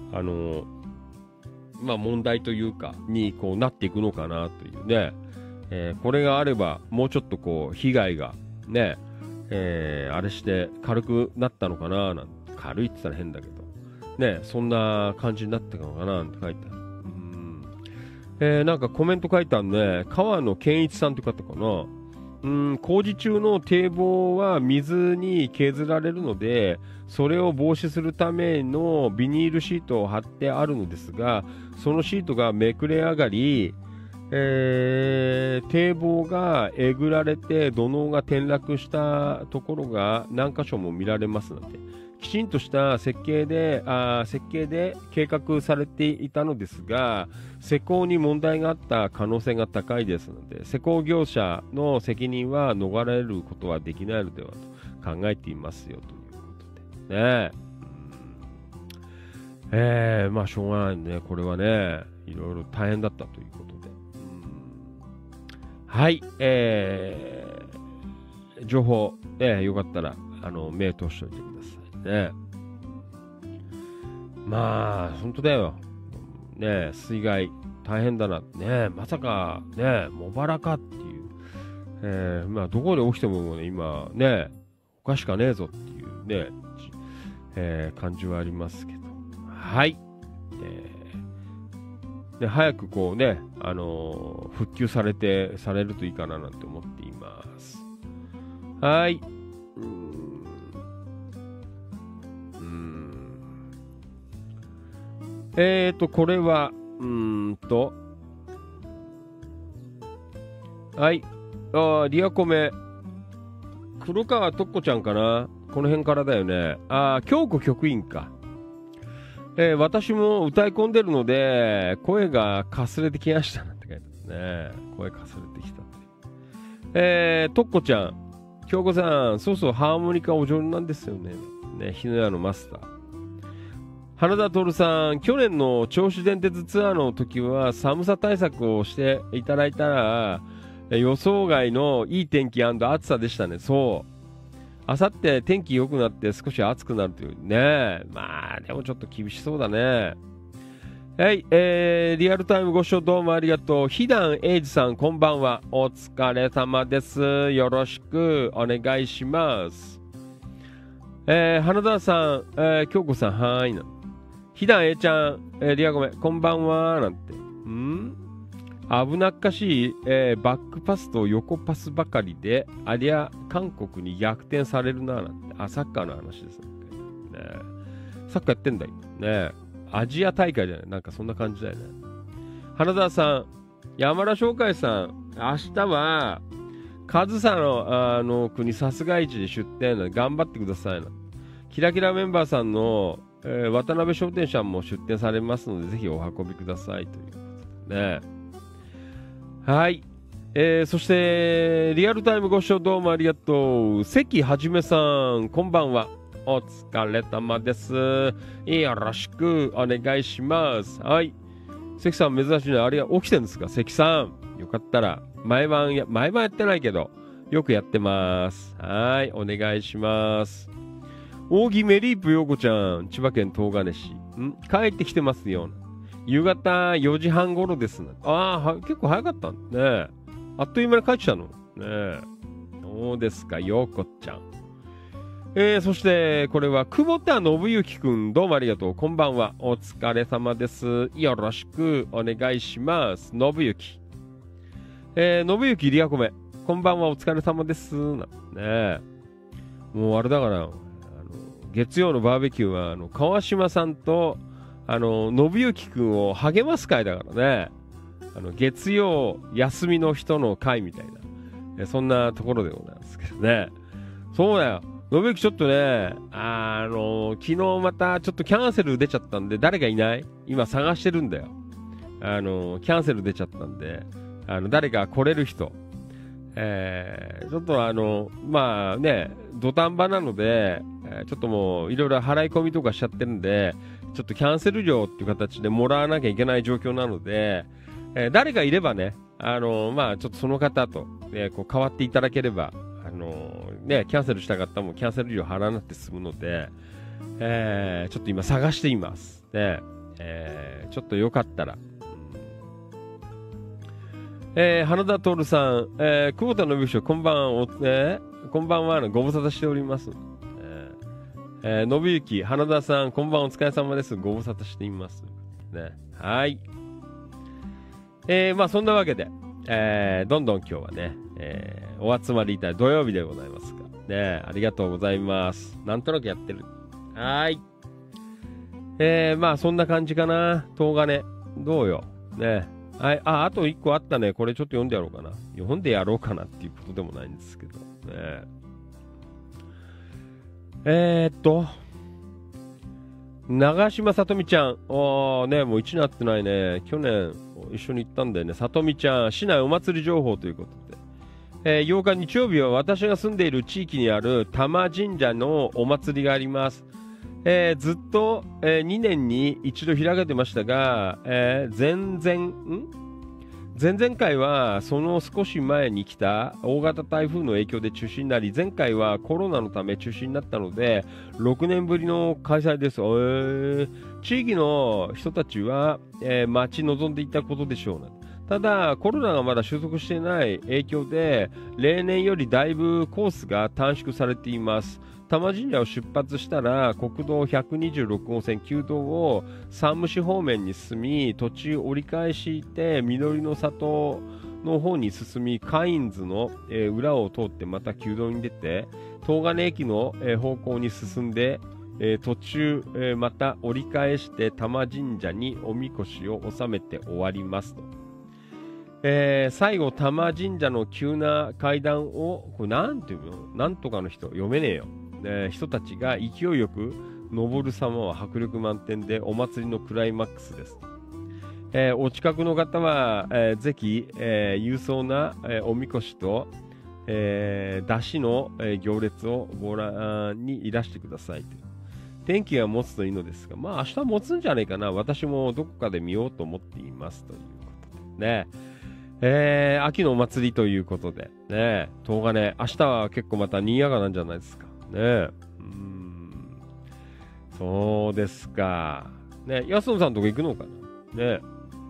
S2: まあ問題というか、にこうなっていくのかなというね。これがあれば、もうちょっとこう、被害がね、あれして軽くなったのかななんて、軽いって言ったら変だけど、ね、そんな感じになったのかななんて書いてある。なんかコメント書いてあるね。川野健一さんって方かな。工事中の堤防は水に削られるので、それを防止するためのビニールシートを貼ってあるのですが、そのシートがめくれ上がり、堤防がえぐられて土のうが転落したところが何箇所も見られますので、きちんとした設計で計画されていたのですが、施工に問題があった可能性が高いですので、施工業者の責任は逃れることはできないのではと考えていますよということでね。まあしょうがないね。これはね、いろいろ大変だったということで。はい、情報、よかったら目通しておいてください。ね、まあ本当だよ。ね、水害大変だな。ね、まさか、ね、茂原かっていう。まあ、どこで起きてもね、今、ね、おかしかねえぞっていうね、感じはありますけど。はい。で早くこうね、復旧されるといいかななんて思っています。はい。これは、はい。リアコメ。黒川とっこちゃんかな、この辺からだよね。京子局員か。私も歌い込んでるので、声がかすれてきましたなんて書いてますね。声かすれてきたって。とっこちゃん。京子さん、そうそう、ハーモニカお上手なんですよね。ね、日の屋のマスター。花田徹さん、去年の銚子電鉄ツアーの時は寒さ対策をしていただいたら、予想外のいい天気&暑さでしたね。そう。あさって天気良くなって少し暑くなるというね。まあ、でもちょっと厳しそうだね。はい、リアルタイムご視聴どうもありがとう。ひだんえいじさん、こんばんは。お疲れ様です。よろしくお願いします。花田さん、京子さん、はーいな。ひだんえいちゃん、リアごめん、こんばんは、なんて。危なっかしい、バックパスと横パスばかりで、ありゃ韓国に逆転されるな、なんて。サッカーの話ですね。サッカーやってんだよ。ね、アジア大会じゃない、なんかそんな感じだよね。花田さん、山田翔海さん、明日は、上総の国さすが市で出店な、頑張ってくださいな。キラキラメンバーさんの、渡辺商店さんも出店されますので、ぜひお運びくださいということでね。はい。そして、リアルタイムご視聴どうもありがとう。関はじめさん、こんばんは。お疲れ様です。よろしくお願いします。はい。関さん、珍しいね。あれが起きてるんですか、関さん。よかったら、毎晩やってないけど、よくやってます。はい。お願いします。扇メリープようこちゃん、千葉県東金市。帰ってきてますよ。夕方4時半頃ですね。結構早かったんね。あっという間に帰ってきたのね。そうですか、ようこちゃん。そして、これは、久保田信之くん、どうもありがとう。こんばんは。お疲れ様です。よろしくお願いします。信之。信之リアコメ。こんばんは、お疲れ様です。ね、もうあれだから、月曜のバーベキューは、川島さんと、信之くんを励ます会だからね。月曜休みの人の会みたいな。そんなところでございますけどね。そうだよ。信之ちょっとね、昨日またちょっとキャンセル出ちゃったんで、誰がいない?今探してるんだよ。キャンセル出ちゃったんで、誰か来れる人。ちょっとまあね、土壇場なので、ちょっともういろいろ払い込みとかしちゃってるんで、ちょっとキャンセル料っていう形でもらわなきゃいけない状況なので、誰がいればね、まあちょっとその方と、こう変わっていただければ、ね、キャンセルした方もキャンセル料払わなくて済むので、ちょっと今探しています。ね、ちょっとよかったら。花田徹さん、久保田信之、こんばんは、こんばんは、ご無沙汰しております。信之、花田さん、こんばんは、お疲れ様です。ご無沙汰しています。ね、はい。まあそんなわけで、どんどん今日はね、お集まりいただいて土曜日でございますが、ね、ありがとうございます。なんとなくやってる。はい。まあそんな感じかな。東金。どうよ。ね。はい。あと一個あったね。これちょっと読んでやろうかな。読んでやろうかなっていうことでもないんですけど。ね。長島さとみちゃん。ね、もう1年会ってないね。去年一緒に行ったんだよね。さとみちゃん、市内お祭り情報ということで。8日日曜日は私が住んでいる地域にある多摩神社のお祭りがあります。ずっと、2年に一度開かれてましたが、 前々回はその少し前に来た大型台風の影響で中止になり、前回はコロナのため中止になったので、6年ぶりの開催です。地域の人たちは、待ち望んでいたことでしょうね。ただ、コロナがまだ収束していない影響で、例年よりだいぶコースが短縮されています。多摩神社を出発したら、国道126号線旧道を山武市方面に進み、途中折り返して緑の里の方に進み、カインズの、裏を通ってまた旧道に出て、東金駅の、方向に進んで、途中、また折り返して多摩神社におみこしを納めて終わりますと。最後、多摩神社の急な階段を、これなんていうの？なんとかの人、読めねえよ。人たちが勢いよく登る様は迫力満点でお祭りのクライマックスです。お近くの方は、ぜひ、勇壮な、おみこしと、出汁の、行列をご覧にいらしてくださいと。天気が持つといいのですが、まあ明日持つんじゃないかな。私もどこかで見ようと思っていますということでね。秋のお祭りということで、ね、東金、明日は結構また賑やかなんじゃないですか。ね、そうですか。ね、安野さんのとこ行くのかな。ね。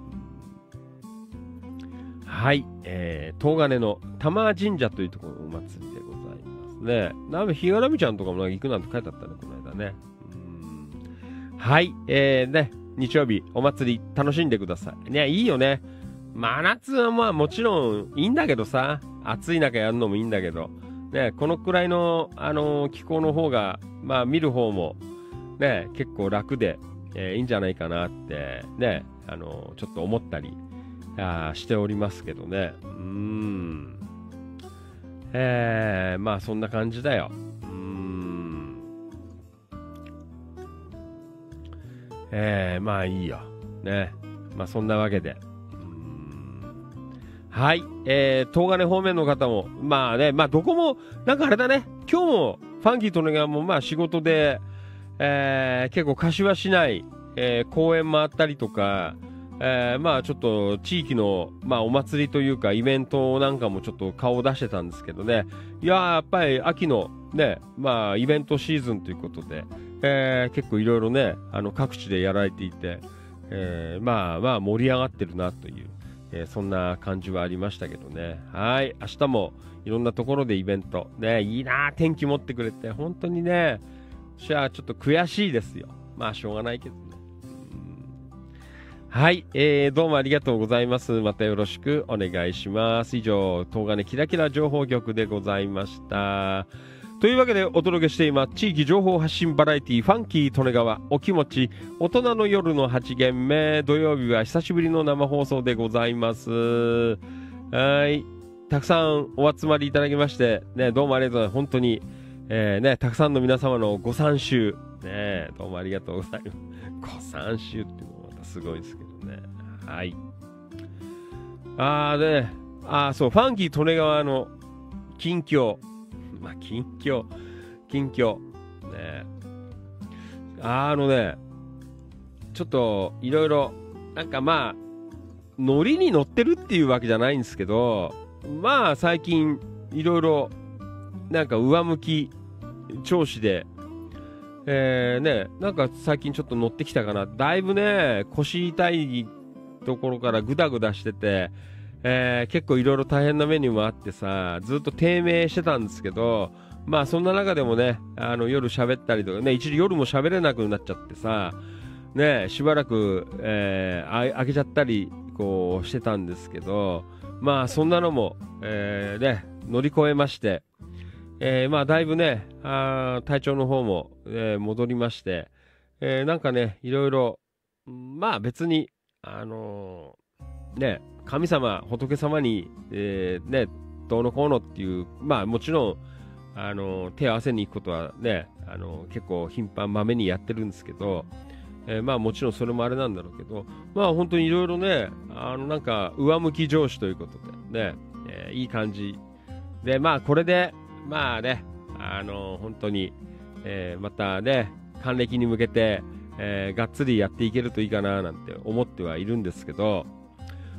S2: はい、東金の多摩神社というところのお祭りでございますね。なべ、日がらみちゃんとかも行くなんて書いてあったね、この間ね。はい、ね、日曜日、お祭り楽しんでください。ね、いいよね。真夏はまあもちろんいいんだけどさ、暑い中やるのもいいんだけど、ね、このくらいの、気候の方が、まあ見る方も、ね、結構楽で、いいんじゃないかなって、ね、ちょっと思ったりしておりますけどね。まあそんな感じだよ。まあいいよ。ね。まあそんなわけで。はい。東金方面の方も、まあね、まあどこも、なんかあれだね。今日も、ファンキーとねがもまあ仕事で、結構柏市内、公園回ったりとか、まあちょっと地域の、まあお祭りというかイベントなんかもちょっと顔を出してたんですけどね。いやー、やっぱり秋のね、まあイベントシーズンということで、結構いろいろね、各地でやられていて、まあ盛り上がってるなという、そんな感じはありましたけどね。はい。明日もいろんなところでイベント。ね、いいな、天気持ってくれて。本当にね、じゃあちょっと悔しいですよ。まあしょうがないけどね。はい。どうもありがとうございます。またよろしくお願いします。以上、東金キラキラ情報局でございました。というわけでお届けしています地域情報発信バラエティファンキー利根川お気持ち大人の夜の8限目土曜日は久しぶりの生放送でございます。はい。たくさんお集まりいただきまして、ね、どうもありがとうございます。本当に、ね、たくさんの皆様のご参集、ね、どうもありがとうございます。ご参集っていうのもまたすごいですけどね。はい。そう、ファンキー利根川の近況。まあ、近況。ね。ちょっと、いろいろ、なんかまあ、ノリに乗ってるっていうわけじゃないんですけど、まあ、最近、いろいろ、なんか上向き調子で、ね、なんか最近ちょっと乗ってきたかな。だいぶね、腰痛いところからグダグダしてて、結構いろいろ大変なメニューもあってさ、ずっと低迷してたんですけど、まあそんな中でもね、夜喋ったりとかね、一時夜も喋れなくなっちゃってさ、ね、しばらく、開けちゃったり、こうしてたんですけど、まあそんなのも、ね、乗り越えまして、まあだいぶね、体調の方も、戻りまして、なんかね、いろいろ、まあ別に、ね、神様、仏様に、ね、どうのこうのっていう、まあもちろん、手を合わせに行くことはね、結構頻繁、まめにやってるんですけど、まあもちろんそれもあれなんだろうけど、まあ本当にいろいろね、なんか上向き上司ということで、ね、いい感じ。で、まあこれで、まあね、本当に、またね、還暦に向けて、がっつりやっていけるといいかななんて思ってはいるんですけど、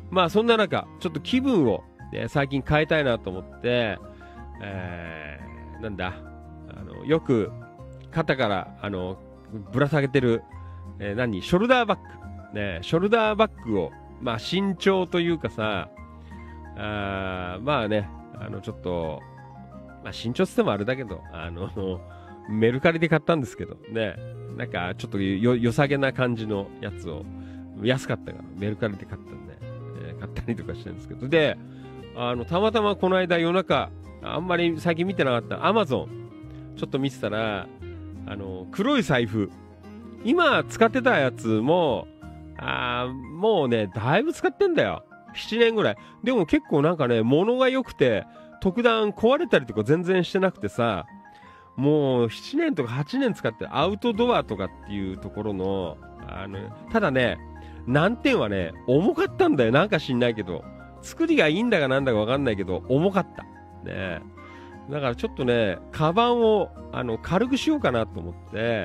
S2: まあそんな中、ちょっと気分を、最近変えたいなと思って、なんだ、よく肩から、ぶら下げてる、ショルダーバッグ。ね、ショルダーバッグを、まあ身長というかさ、まあね、ちょっと、まあ身長つってもあれだけど、メルカリで買ったんですけど、ね、なんかちょっと良さげな感じのやつを、安かったから、メルカリで買ったんで、買ったりとかしてるんですけど、で、たまたまこの間夜中、あんまり最近見てなかったアマゾン、ちょっと見てたら、黒い財布、今使ってたやつも、もうね、だいぶ使ってんだよ。7年ぐらい。でも結構なんかね、物が良くて、特段壊れたりとか全然してなくてさ、もう7年とか8年使ってアウトドアとかっていうところの、ただね、難点はね、重かったんだよ。なんか知んないけど。作りがいいんだかなんだかわかんないけど、重かった。ね。だからちょっとね、カバンを、軽くしようかなと思って、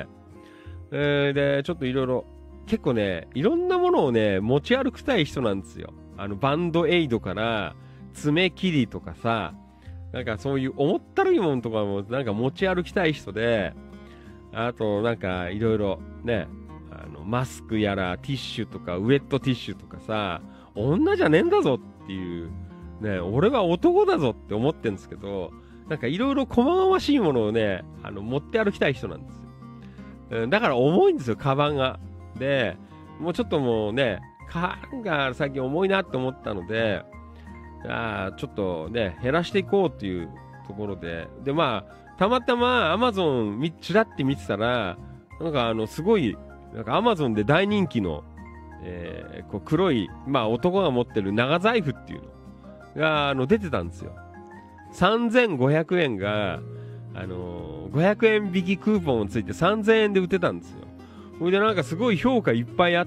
S2: で、ちょっといろいろ、結構ね、いろんなものをね、持ち歩きたい人なんですよ。バンドエイドから、爪切りとかさ、なんかそういう重ったるいものとかもなんか持ち歩きたい人で、あとなんかいろいろね、マスクやらティッシュとかウェットティッシュとかさ、女じゃねえんだぞっていう、ね、俺は男だぞって思ってるんですけど、なんかいろいろ細々しいものをね、持って歩きたい人なんですよ。だから重いんですよ、カバンが。で、もうちょっともうね、缶が最近重いなって思ったので、ちょっとね、減らしていこうっていうところで、で、まあ、たまたま Amazon ちらって見てたら、なんかすごい、なんか Amazon で大人気の、こう黒い、まあ男が持ってる長財布っていうのが、出てたんですよ。3500円が、500円引きクーポンをついて3000円で売ってたんですよ。それでなんかすごい評価いっぱいあって、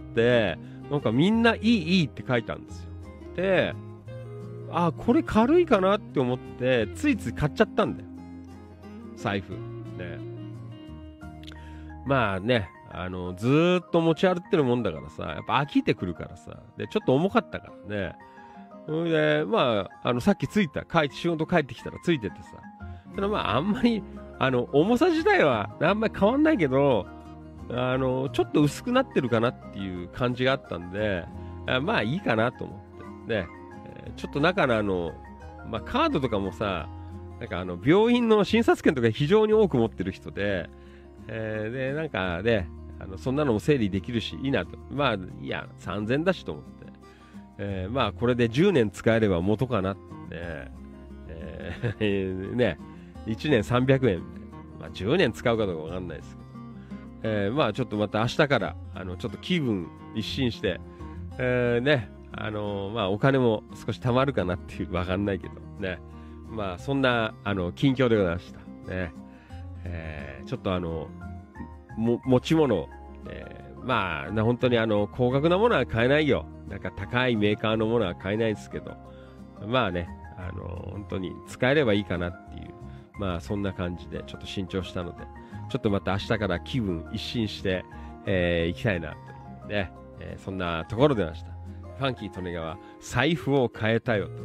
S2: なんかみんないいって書いたんですよ。で、これ軽いかなって思って、ついつい買っちゃったんだよ。財布。ね。まあね、ずーっと持ち歩ってるもんだからさ、やっぱ飽きてくるからさ、で、ちょっと重かったからね。それで、まあ、さっき仕事帰ってきたらついててさ、ただまあ、あんまり、重さ自体はあんまり変わんないけど、ちょっと薄くなってるかなっていう感じがあったんで、まあいいかなと思って、ね。ちょっと中のまあカードとかもさ、なんか病院の診察券とか非常に多く持ってる人で、で、なんかね、そんなのも整理できるし、いいなと。まあ、いや、3000だしと思って。まあ、これで10年使えれば元かなって、ね、1年300円。まあ、10年使うかどうかわかんないですけど。まあ、ちょっとまた明日から、ちょっと気分一新して、ね、まあ、お金も少し貯まるかなっていう、わかんないけど、ね。まあ、そんな、近況でございました。ね。ちょっと持ち物、まあ、本当に高額なものは買えないよ。なんか高いメーカーのものは買えないですけど、まあね、本当に使えればいいかなっていう、まあそんな感じでちょっと新調したので、ちょっとまた明日から気分一新して、いきたいなというね、そんなところでました。ファンキー利根川、財布を変えたよと。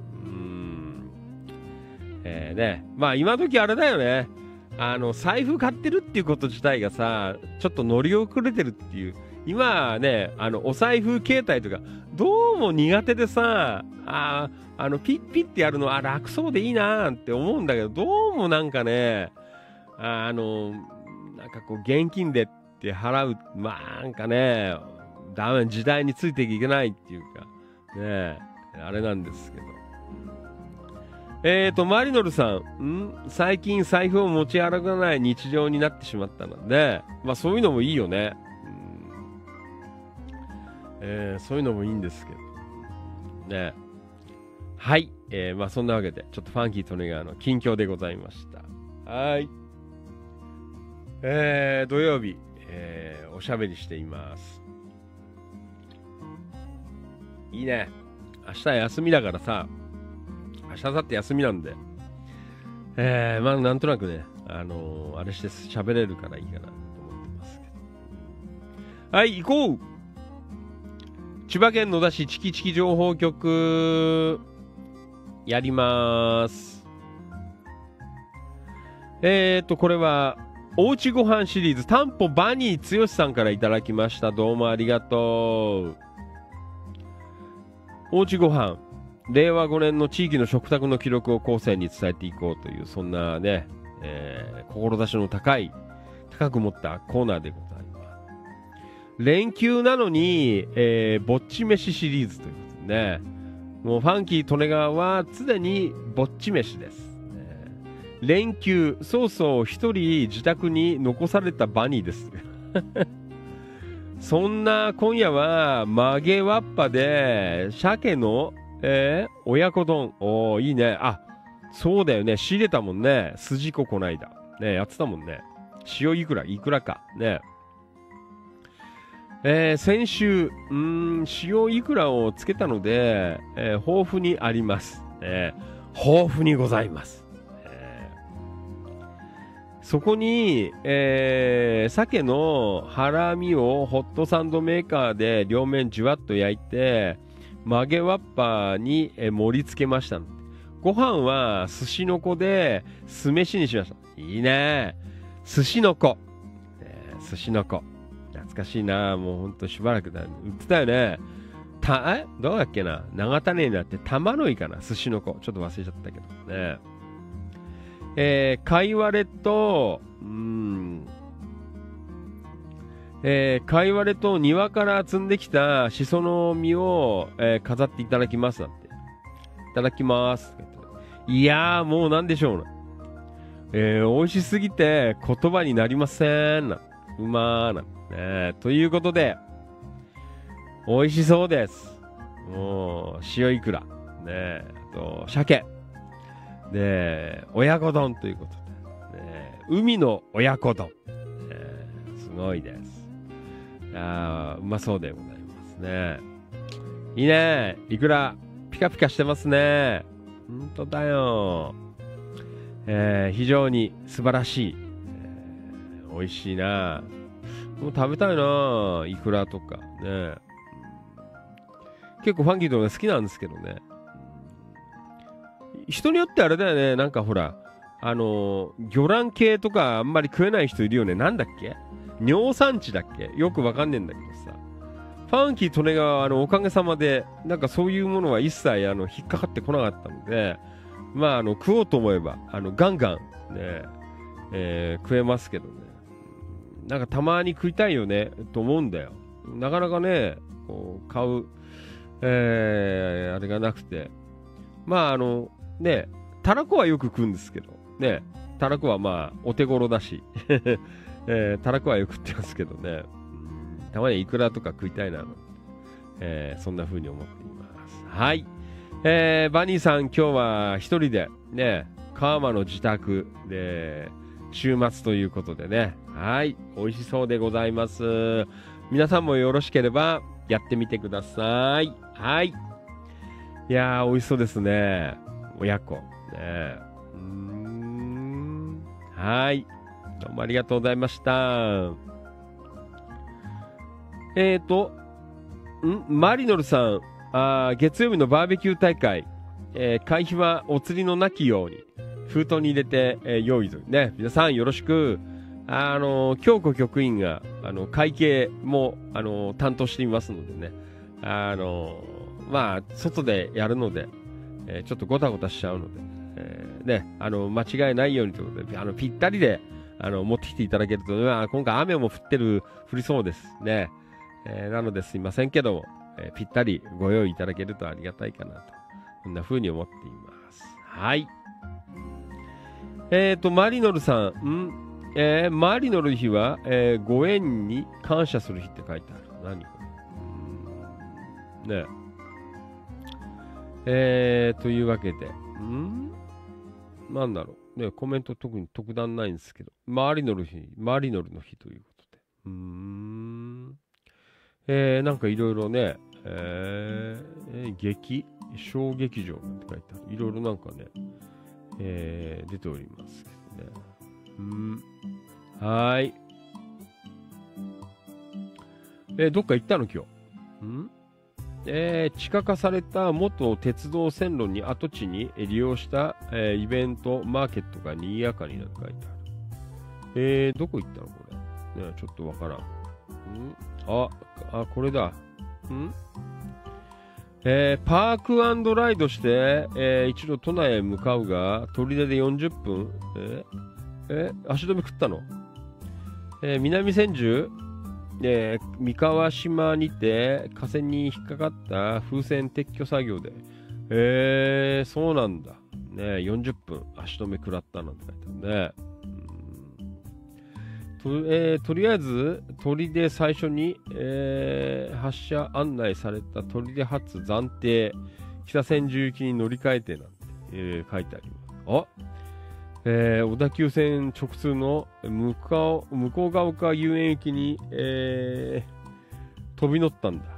S2: ね、まあ今時あれだよね。財布買ってるっていうこと自体がさ、ちょっと乗り遅れてるっていう。今ね、お財布携帯とか、どうも苦手でさ、ピッピッってやるの、楽そうでいいなーって思うんだけど、どうもなんかね、なんかこう、現金でって払う、まあなんかね、ダメ、時代についていけないっていうか、ね、あれなんですけど。マリノルさん、最近財布を持ち歩かない日常になってしまったので、まあそういうのもいいよね。そういうのもいいんですけど。ね。はい。まあそんなわけで、ちょっとファンキー利根川の近況でございました。はい。土曜日、おしゃべりしています。いいね。明日休みだからさ、明日だって休みなんで、まあなんとなくね、あれして喋れるからいいかなと思ってますけど。はい、行こう。 千葉県野田市チキチキ情報局、やります。これは、おうちごはんシリーズ、タンポバニーつよしさんからいただきました。どうもありがとう。おうちごはん、令和5年の地域の食卓の記録を後世に伝えていこうという、そんなね、志の高く持ったコーナーでございます。連休なのに、ぼっち飯シリーズということでね、もうファンキー利根川は常にぼっち飯です。連休、そうそう一人自宅に残されたバニーです。そんな今夜は曲げわっぱで鮭の、親子丼。おー、いいね。あ、そうだよね。仕入れたもんね。筋子こないだ。ね、やってたもんね。塩いくらか。ね。先週、塩いくらをつけたので、豊富にあります。豊富にございます。そこに、鮭のハラミをホットサンドメーカーで両面じわっと焼いて、曲げわっぱに盛り付けました。ご飯は寿司の子で酢飯にしました。いいね。寿司の子。寿司の子。懐かしいな。もうほんとしばらくだ。売ってたよね。どうだっけな。長種になって玉の井かな。寿司の子。ちょっと忘れちゃったけどね。貝割れと、貝割れと庭から摘んできたシソの実を、飾っていただきますなんて。いただきます。いやー、もうなんでしょうな。美味しすぎて言葉になりませんな。うまーな。ということで、美味しそうです。もう、塩いくら。ね、あと、鮭。で、親子丼ということで、海の親子丼、すごいです。うまそうでございますね。いいね。いくらピカピカしてますね。ほんとだよ。非常に素晴らしい。美味しいな。もう食べたいな。いくらとかね。結構ファンキーとか好きなんですけどね。人によってあれだよね。なんかほら、魚卵系とかあんまり食えない人いるよね。なんだっけ、尿酸値だっけ、よくわかんねえんだけどさ。ファンキー利根川はおかげさまで、なんかそういうものは一切引っかかってこなかったので、まあ食おうと思えば、ガンガンね、食えますけどね。なんかたまに食いたいよね、と思うんだよ。なかなかね、こう買う、あれがなくて。まあね、たらこはよく食うんですけど、ね、たらこはまあ、お手頃だし、たらこはよく食ってますけどね、たまにイクラとか食いたいな、そんな風に思っています。はい。バニーさん、今日は一人で、ね、川間の自宅で、週末ということでね、はい、美味しそうでございます。皆さんもよろしければ、やってみてください。はい。いやー、美味しそうですね。親子。ね、はい。どうもありがとうございました。マリノルさん、月曜日のバーベキュー大会、会費はお釣りのなきように、封筒に入れて、用意と。ね、皆さんよろしく、京子局員が、会計も、担当していますのでね、まあ、外でやるので、ちょっとごたごたしちゃうので、ね、間違いないようにということで、ぴったりで、持ってきていただけると、今回雨も降りそうですね。なのですいませんけども、ぴったりご用意いただけるとありがたいかなと、こんな風に思っています。はい。マリノルさん、マリノル日は、ご縁に感謝する日って書いてある。何これ。ね。というわけで、なんだろう。ね、コメント特に特段ないんですけど、マリノルの日ということで。なんかいろいろね、小劇場って書いてある。いろいろなんかね、出ておりますけどね。はーい。どっか行ったの今日。 地下化された元鉄道線路に跡地に利用した、イベント、マーケットが賑やかになって書いてある。どこ行ったのこれ。ね、ちょっとわからん。これだ。パーク&ライドして、一度都内へ向かうが、砦で40分、足止め食ったの。南千住、三河島にて架線に引っかかった風船撤去作業で。そうなんだ。ね、40分足止め食らったなんて書いてあるね。とりあえず砦最初に、発車案内された砦発暫定北千住行きに乗り換えてなんて、書いてあります。小田急線直通の向こうが丘遊園駅に、飛び乗ったんだ。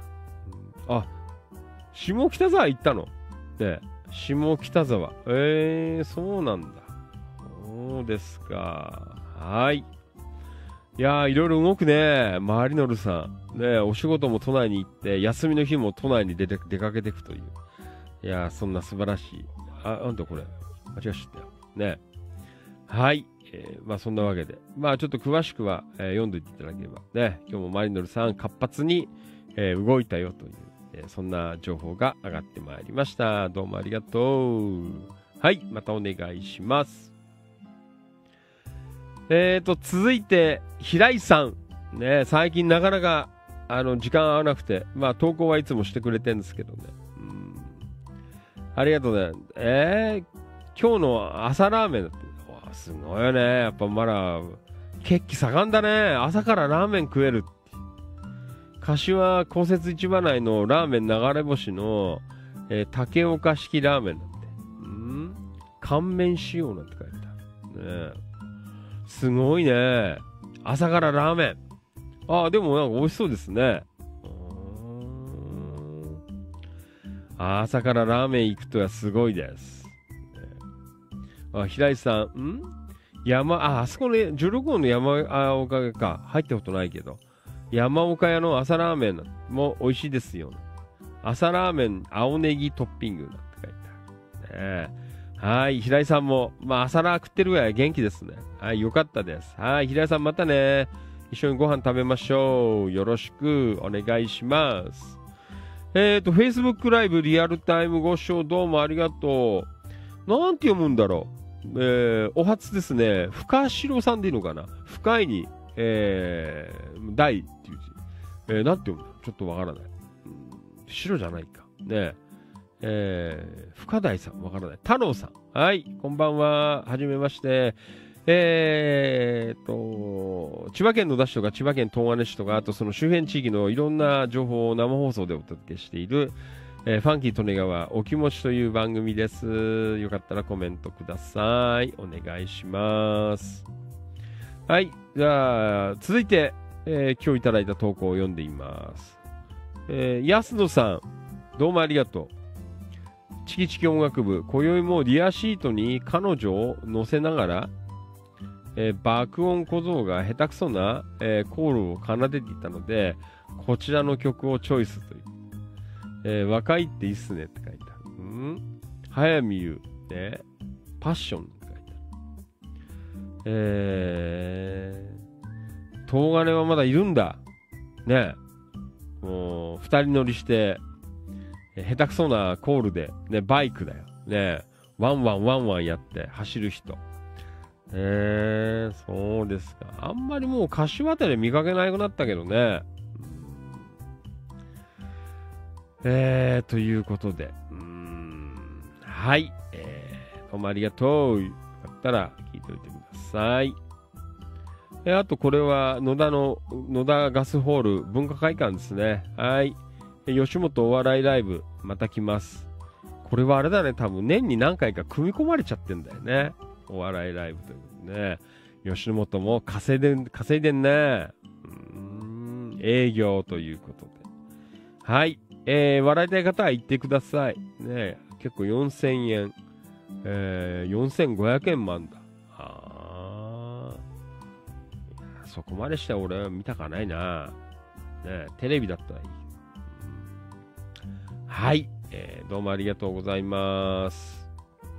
S2: 下北沢行ったの。で、下北沢。そうなんだ。そうですか。はい。いやー、いろいろ動くね。マリノルさん。ね、お仕事も都内に行って、休みの日も都内に出かけていくという。いやー、そんな素晴らしい。なんだこれ。間違えちゃったよ。ね。はい。そんなわけで。ちょっと詳しくは、読んでいただければ。ね。今日もマリノルさん、活発に、動いたよという、そんな情報が上がってまいりました。どうもありがとう。はい。またお願いします。続いて、平井さん。ね、最近なかなか、時間合わなくて、投稿はいつもしてくれてるんですけどね。ありがとうね。今日の朝ラーメンだって、すごいよね。やっぱまだ、血気盛んだね。朝からラーメン食えるって。柏公設市場内のラーメン流れ星の、竹岡式ラーメンだって。乾麺仕様なんて書いてある。ね、すごいね。朝からラーメン。でもなんか美味しそうですね。朝からラーメン行くとはすごいです。平井さん、あそこね、16号の山岡か。入ったことないけど。山岡屋の朝ラーメンも美味しいですよ。朝ラーメン、青ネギトッピングなんて書いてある。はい、平井さんも、朝ラー食ってるぐらい元気ですね。はい、よかったです。はい、平井さんまたね。一緒にご飯食べましょう。よろしくお願いします。Facebook ライブリアルタイムご視聴どうもありがとう。なんて読むんだろう。お初ですね。深城さんでいいのかな。深いに、大っていう字。なんて読むのちょっとわからない。白じゃないか。ね深大さんわからない。太郎さん。はい、こんばんは。はじめまして。千葉県野田市とか千葉県東金市とか、あとその周辺地域のいろんな情報を生放送でお届けしている、ファンキー利根川お気持ちという番組です。よかったらコメントください。お願いします。はい。じゃあ、続いて、今日いただいた投稿を読んでいます。安野さん、どうもありがとう。チキチキ音楽部、今宵もリアシートに彼女を乗せながら、爆音小僧が下手くそな、コールを奏でていたので、こちらの曲をチョイスという。若いっていいっすねって書いてある。早見優、ね、パッションって書いてある。東金はまだいるんだ。ね。もう、二人乗りして、下手くそなコールで、ね、バイクだよ。ね。ワンワンワンワンやって走る人。そうですか。あんまりもう柏辺り見かけなくなったけどね。ということで。はい。どうもありがとう。よかったら聞いておいてください。あとこれは野田ガスホール文化会館ですね。はい。吉本お笑いライブ、また来ます。これはあれだね、多分年に何回か組み込まれちゃってんだよね。お笑いライブということでね。吉本も稼いでんね。営業ということで。はい。笑いたい方は言ってください。ね、結構4000円。4500円もあんだ。そこまでして俺は見たかないな。ね、テレビだったらいい。 はい、どうもありがとうございます。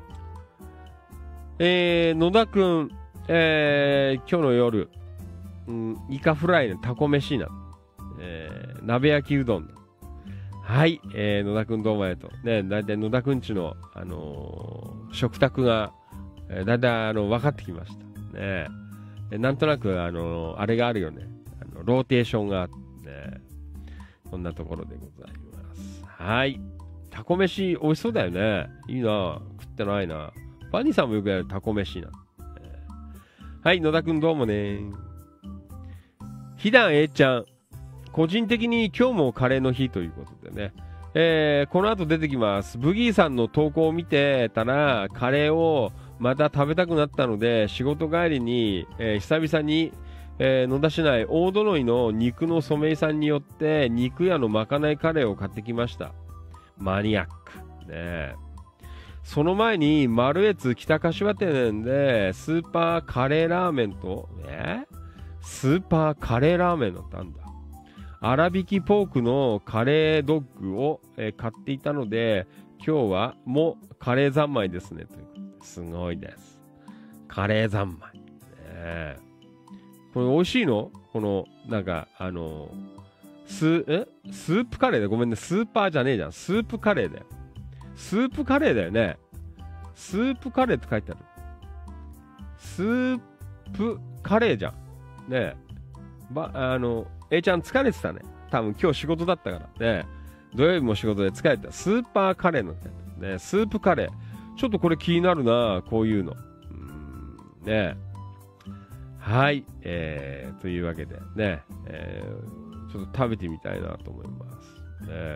S2: 野田くん、今日の夜、イカフライのタコ飯な、鍋焼きうどん。はい、野田くんどうもありがとう。ね、だいたい野田くんちの、食卓が、だいたい分かってきました。ね、なんとなく、あれがあるよね。ローテーションがあって、ね、こんなところでございます。はい。タコ飯、美味しそうだよね。いいな。食ってないな。バニーさんもよくやるタコ飯な。はい、野田くんどうもね。ひだん A ちゃん。個人的に今日もカレーの日ということでね。この後出てきます。ブギーさんの投稿を見てたら、カレーをまた食べたくなったので、仕事帰りに、久々に、野田市内大殿井の肉の染井さんによって肉屋のまかないカレーを買ってきました。マニアック。ね、その前にマルエツ北柏店でスーパーカレーラーメンと、スーパーカレーラーメンのってあんだ。粗挽きポークのカレードッグを、買っていたので、今日はもうカレー三昧ですね。ということですごいです。カレー三昧。これ美味しいの？この、なんか、スープカレーだよ。ごめんね。スーパーじゃねえじゃん。スープカレーだよ。スープカレーだよね。スープカレーって書いてある。スープカレーじゃん。ねえ。A ちゃん疲れてたね。多分今日仕事だったからね。土曜日も仕事で疲れてた。スーパーカレーのね。スープカレー。ちょっとこれ気になるな。こういうの。ねえ。はい、というわけでね、ちょっと食べてみたいなと思います。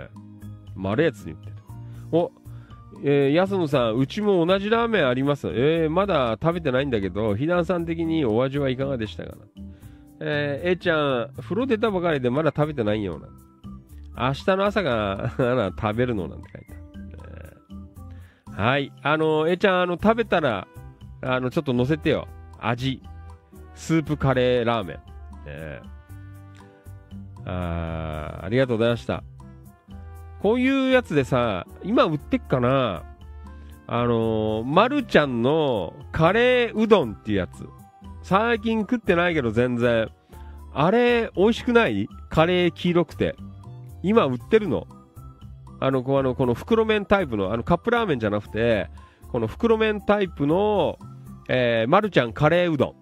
S2: マレーツに売ってる。お、安野さん、うちも同じラーメンあります。まだ食べてないんだけど、ひだんさん的にお味はいかがでしたかな。ちゃん、風呂出たばかりでまだ食べてないような。明日の朝が食べるのなんて書いてある。はい、ちゃん、食べたら、ちょっと乗せてよ。味。スープカレーラーメン。ありがとうございました。こういうやつでさ、今売ってっかな、まるちゃんのカレーうどんっていうやつ。最近食ってないけど全然。あれ、美味しくない？カレー黄色くて。今売ってるの。この袋麺タイプの、カップラーメンじゃなくて、この袋麺タイプの、まるちゃんカレーうどん。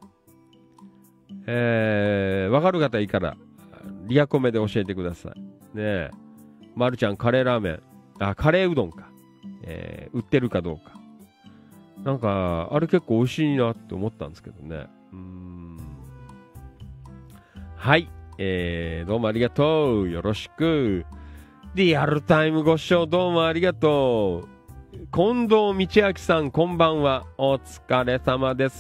S2: わかる方いいから、リアコメで教えてください。ねえ。まるちゃんカレーラーメン。カレーうどんか。売ってるかどうか。なんか、あれ結構美味しいなって思ったんですけどね。はい。どうもありがとう。よろしく。リアルタイムご視聴どうもありがとう。近藤道明さん、こんばんは。お疲れ様です。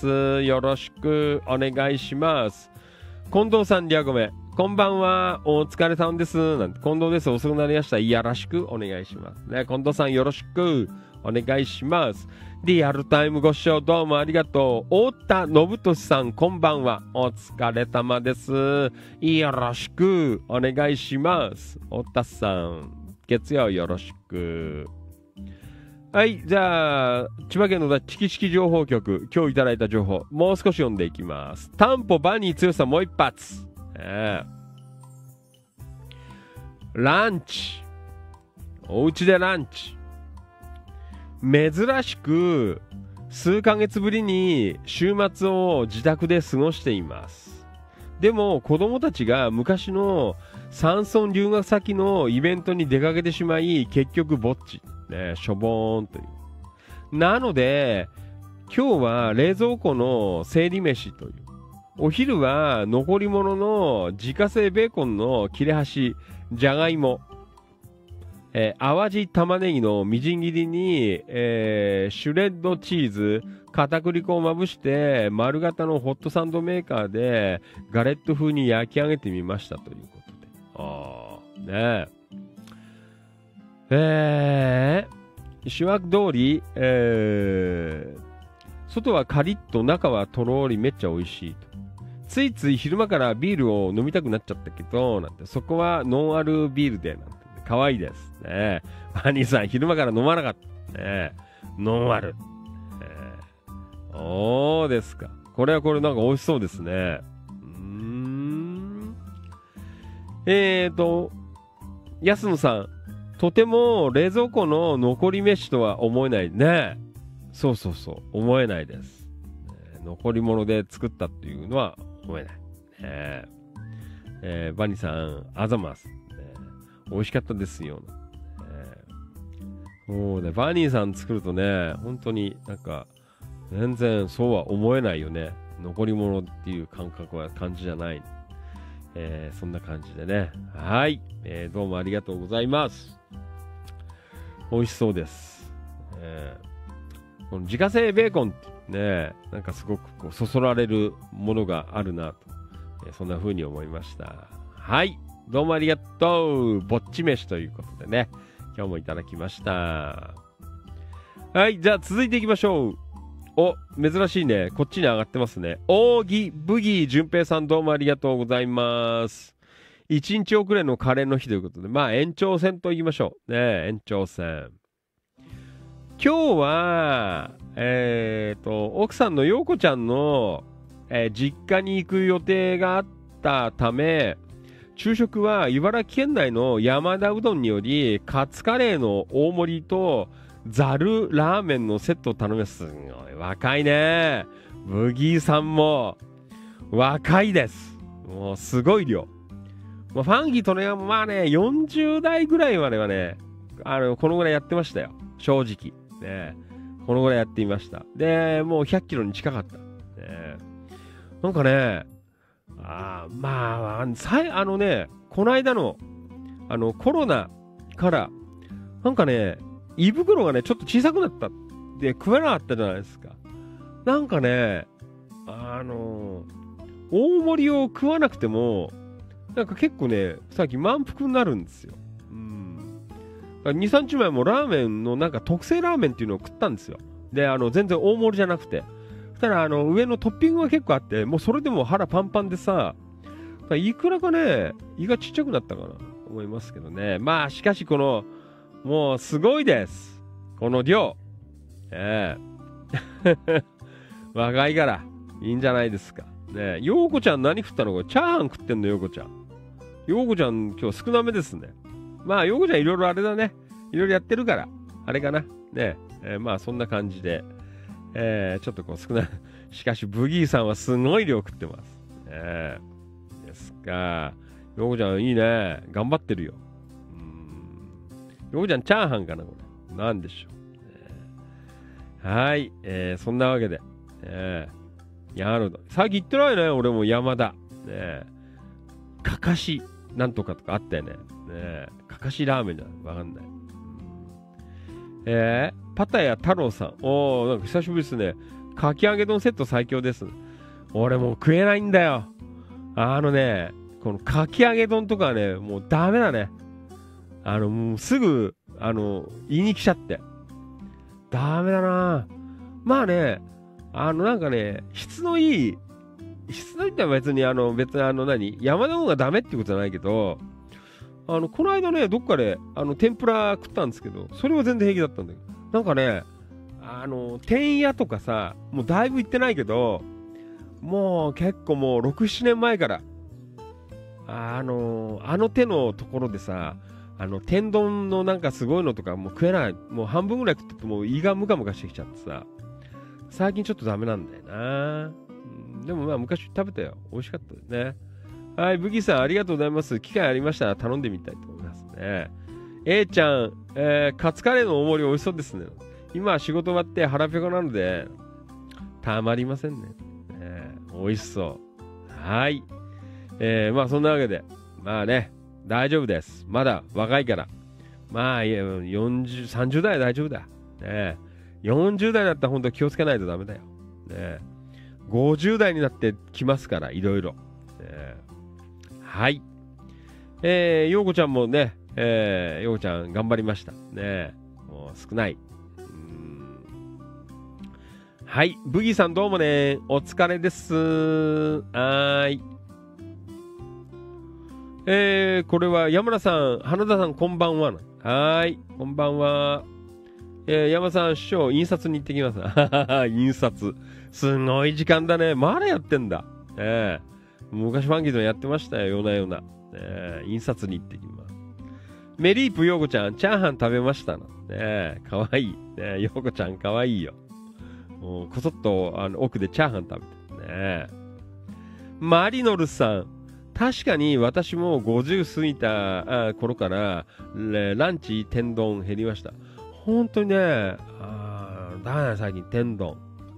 S2: よろしくお願いします。近藤さん、リアコメ。こんばんは。お疲れ様です。なんて、近藤です。遅くなりました。よろしくお願いします。ね、近藤さん、よろしくお願いします。リアルタイムご視聴どうもありがとう。太田信俊さん、こんばんは。お疲れ様です。よろしくお願いします。太田さん、月曜よろしく。はい、じゃあ、千葉県のチキチキ情報局、今日いただいた情報、もう少し読んでいきます。タンポバニー強さもう一発。ランチ。おうちでランチ。珍しく、数ヶ月ぶりに週末を自宅で過ごしています。でも、子供たちが昔の山村留学先のイベントに出かけてしまい、結局ぼっち。ね、しょぼーんという。なので、今日は冷蔵庫の整理飯という。お昼は残り物の自家製ベーコンの切れ端、じゃがいも、淡路玉ねぎのみじん切りに、シュレッドチーズ、片栗粉をまぶして丸型のホットサンドメーカーでガレット風に焼き上げてみましたということで。ねえ。主役通り、外はカリッと中はとろーりめっちゃ美味しいと。ついつい昼間からビールを飲みたくなっちゃったけど、なんて、そこはノンアルビールで、なんてかわいいですね。バニーさん、昼間から飲まなかった。ね、ノンアル。そうですか。これはこれなんか美味しそうですね。安野さん、とても冷蔵庫の残り飯とは思えないね。そうそうそう、思えないです。残り物で作ったっていうのは思えない。バニさん、あざます。美味しかったですよ。そうね、バニーさん作るとね、本当になんか、全然そうは思えないよね。残り物っていう感じじゃない。そんな感じでね。はい、どうもありがとうございます。美味しそうです。この自家製ベーコンってね、なんかすごくこうそそられるものがあるなと、そんな風に思いました。はい、どうもありがとう。ぼっち飯ということでね、今日もいただきました。はい、じゃあ続いていきましょう。お、珍しいね。こっちに上がってますね。扇ブギー淳平さん、どうもありがとうございます。1日遅れのカレーの日ということで、まあ延長戦と言いましょう。ね、延長戦。今日は、奥さんの陽子ちゃんの、実家に行く予定があったため、昼食は茨城県内の山田うどんにより、カツカレーの大盛りと、ザルラーメンのセットを頼みます。すごい若いね。ブギーさんも若いです。もうすごい量。ファンキーとね、まあね、40代ぐらいまではね、このぐらいやってましたよ。正直。ね、このぐらいやっていました。で、もう100キロに近かった。ね、なんかね、この間の、コロナから、なんかね、胃袋がね、ちょっと小さくなったって食えなかったじゃないですか。なんかね、大盛りを食わなくても、なんか結構ね、さっき満腹になるんですよ。2、3日前もラーメンのなんか特製ラーメンっていうのを食ったんですよ。で、全然大盛りじゃなくて。そしたら、上のトッピングが結構あって、もうそれでも腹パンパンでさ、いくらかね、胃がちっちゃくなったかなと思いますけどね。まあ、しかしもうすごいです。この量。若いから、いいんじゃないですか。ねえ、ようこちゃん何食ったの？これチャーハン食ってんの、ようこちゃん。ようこちゃん今日少なめですね。まあ、ようこちゃんいろいろあれだね。いろいろやってるから、あれかな。ねえ、まあそんな感じで、ちょっとこう少ない。しかし、ブギーさんはすごい量食ってます。ですか。ようこちゃんいいね。頑張ってるよ。ようこちゃんチャーハンかなこれ。なんでしょう。はい。そんなわけで。やるの。最近言ってないね。俺も山田。かかし、なんとかとかあったよね。かかしラーメンじゃわかんない。パタヤ太郎さん。なんか久しぶりですね。かき揚げ丼セット最強です。俺もう食えないんだよ。このかき揚げ丼とかはね、もうダメだね。もうすぐ、言いに来ちゃって。ダメだな。まあね、なんかね、質のいいって別に山田の方がダメってことじゃないけど、この間ね、どっかで、天ぷら食ったんですけど、それは全然平気だったんだけど、なんかね、天屋とかさ、もうだいぶ行ってないけど、もう結構もう6、7年前から、手のところでさ、天丼のなんかすごいのとかもう食えない。もう半分ぐらい食っててもう胃がムカムカしてきちゃってさ、最近ちょっとダメなんだよな。でもまあ昔食べたよ。美味しかったですね。はい、ブギーさんありがとうございます。機会ありましたら頼んでみたいと思いますね。A ちゃん、カツカレーの大盛り美味しそうですね。今は仕事終わって腹ペコなので、たまりませんね。美味しそう。はい。まあそんなわけで、まあね、大丈夫です。まだ若いから。まあ、30代は大丈夫だ。40代だったら本当気をつけないとダメだよ。50代になってきますから、いろいろ。はい。ようこちゃんもね、ようこちゃん頑張りました。もう少ない。はい。ブギーさんどうもね、お疲れです。はーい。 これは山田さん、花田さん、こんばんは。はーい、こんばんは。山田さん、師匠、印刷に行ってきます。印刷。すごい時間だね。まだやってんだ。昔ファンキーでもやってましたよ、夜な夜な。印刷に行ってきます。メリープヨーコちゃん、チャーハン食べましたの。かわいい。ヨーコちゃん、かわいいよ。こそっと奥でチャーハン食べてね。マリノルさん、確かに私も50過ぎた頃からランチ天丼減りました。本当にね、だめだ最近天丼。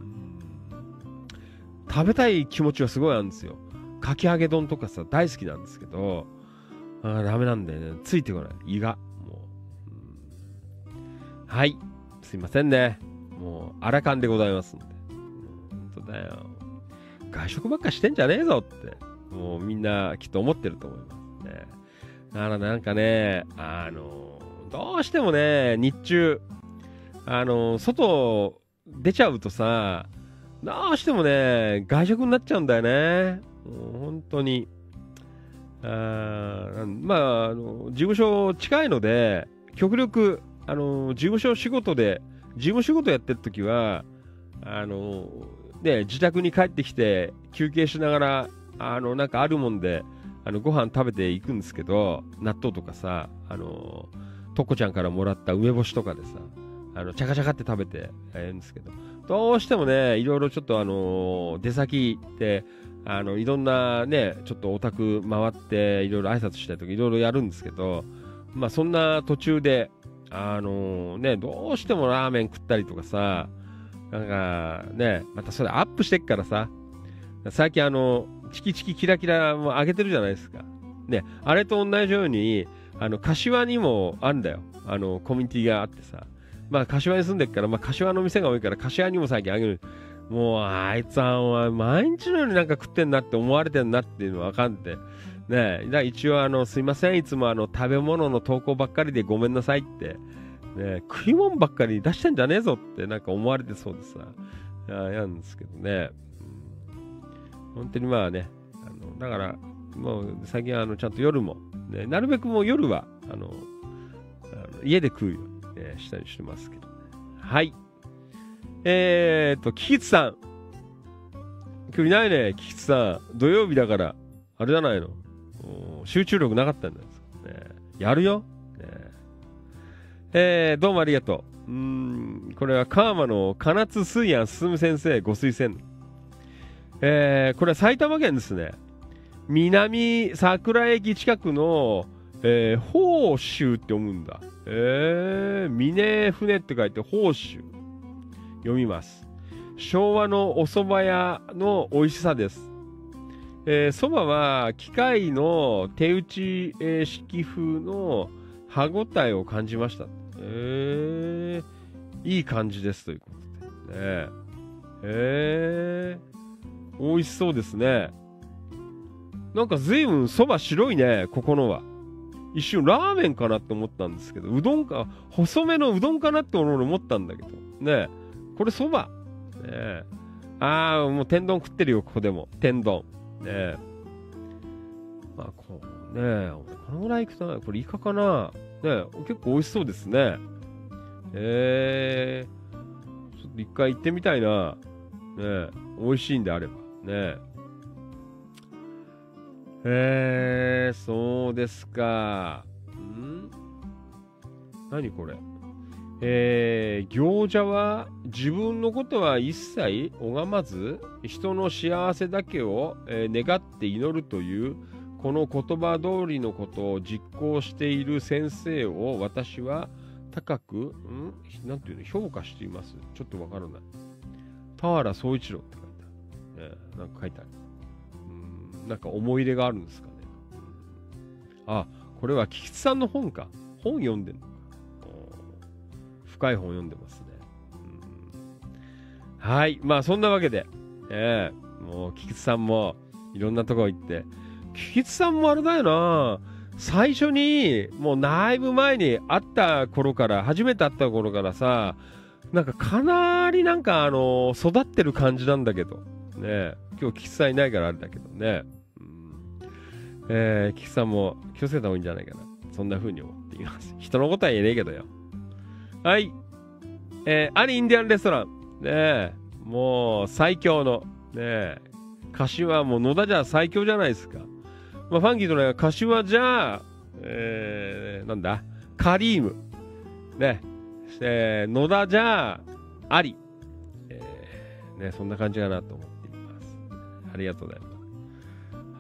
S2: 食べたい気持ちはすごいあるんですよ。かき揚げ丼とかさ、大好きなんですけど、ダメなんだよね。ついてこない。胃が。もう。はい。すいませんね。もう、アラカンでございますんで。本当だよ。外食ばっかしてんじゃねえぞって。もうみんなきっと思ってると思いますね。だからなんかね、どうしてもね、日中、外出ちゃうとさ、どうしてもね、外食になっちゃうんだよね。もう本当に。まあ、事務所近いので、極力、事務所仕事で、事務仕事やってるときは、自宅に帰ってきて、休憩しながら、なんかあるもんで、ご飯食べていくんですけど、納豆とかさ、とこちゃんからもらった梅干しとかでさ、チャカチャカって食べてやるんですけど、どうしてもね、いろいろちょっと出先で、いろんなね、ちょっとお宅回って、いろいろ挨拶したりとか、いろいろやるんですけど、まあそんな途中で、どうしてもラーメン食ったりとかさ、なんかね、またそれアップしてっからさ、最近チキチキキラキラも上げてるじゃないですか。ね、あれと同じように、柏にもあるんだよ。コミュニティがあってさ。まあ、柏に住んでるから、まあ、柏の店が多いから、柏にも最近あげる。もう、あいつは、毎日のようになんか食ってんなって思われてんなっていうのわかんで。ね、一応、すいません、いつも食べ物の投稿ばっかりでごめんなさいって。ね、食い物ばっかり出してんじゃねえぞってなんか思われてそうでさ。やるんですけどね。本当にまあね、だから、もう最近ちゃんと夜も、ね、なるべくもう夜は、家で食うように、したりしてますけどね。はい。キキツさん。今日いないね、キキツさん。土曜日だから、あれじゃないの。集中力なかったんだよ。ね、やるよ。ね、どうもありがとう。これは川間の金津水安進先生ご推薦。これは埼玉県ですね。南桜駅近くの、宝州って読むんだ。峰船って書いて宝州。読みます。昭和のお蕎麦屋の美味しさです。蕎麦は機械の手打ち、式風の歯ごたえを感じました。いい感じですということで。美味しそうですね。なんか随分蕎麦白いね、ここのは。一瞬ラーメンかなって思ったんですけど、うどんか、細めのうどんかなって思ったんだけど。ねこれ蕎麦。ねもう天丼食ってるよ、ここでも。天丼。ねまあ、こうねこのぐらいいくとな、これイカかな。ね結構美味しそうですね。ちょっと一回行ってみたいな。ね美味しいんであれば。ねそうですか。何これ。行者は自分のことは一切拝まず、人の幸せだけを、願って祈るという、この言葉通りのことを実行している先生を私は高く、なんていうの、評価しています。ちょっとわからない。田原総一郎って書いてある。なんか書いてある。なんか思い入れがあるんですかね。これは菊池さんの本か。本読んでんのか。深い本読んでますね。はい。まあそんなわけで、もう菊池さんもいろんなとこ行って、菊池さんもあれだよな。最初にもうだいぶ前に会った頃から、初めて会った頃からさ、なんかかなりなんか育ってる感じなんだけどね。今日菊池さんいないからあれだけどね。 キクさんも気をつけた方がいいんじゃないかな。そんな風に思っています。人のことは言えねえけどよ。はい。アリインディアンレストラン。ねえ、もう最強の、ねえ、柏もう野田じゃ最強じゃないですか。まあ、ファンキーとね、柏じゃ、なんだ、カリーム。ね、野田じゃ、アリ。ね、そんな感じかなと思っています。ありがとうございます。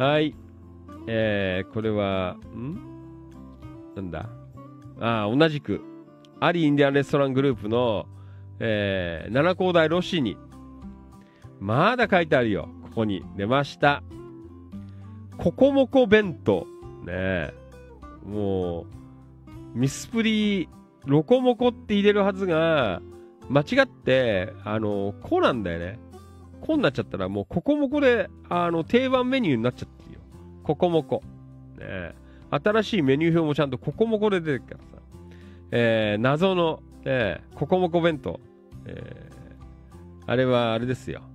S2: はい。これは、なんだ、同じく、アリインディアンレストラングループの、七高台ロシニ。まだ書いてあるよ。ここに出ました。ココモコ弁当。ねえ。もう、ミスプリ、ロコモコって入れるはずが、間違って、コなんだよね。コになっちゃったら、もうココモコで、定番メニューになっちゃってるよ。ココモコ。ねえ。新しいメニュー表もちゃんとココモコで出てるからさ。謎の、ココモコ弁当。あれは、あれですよ。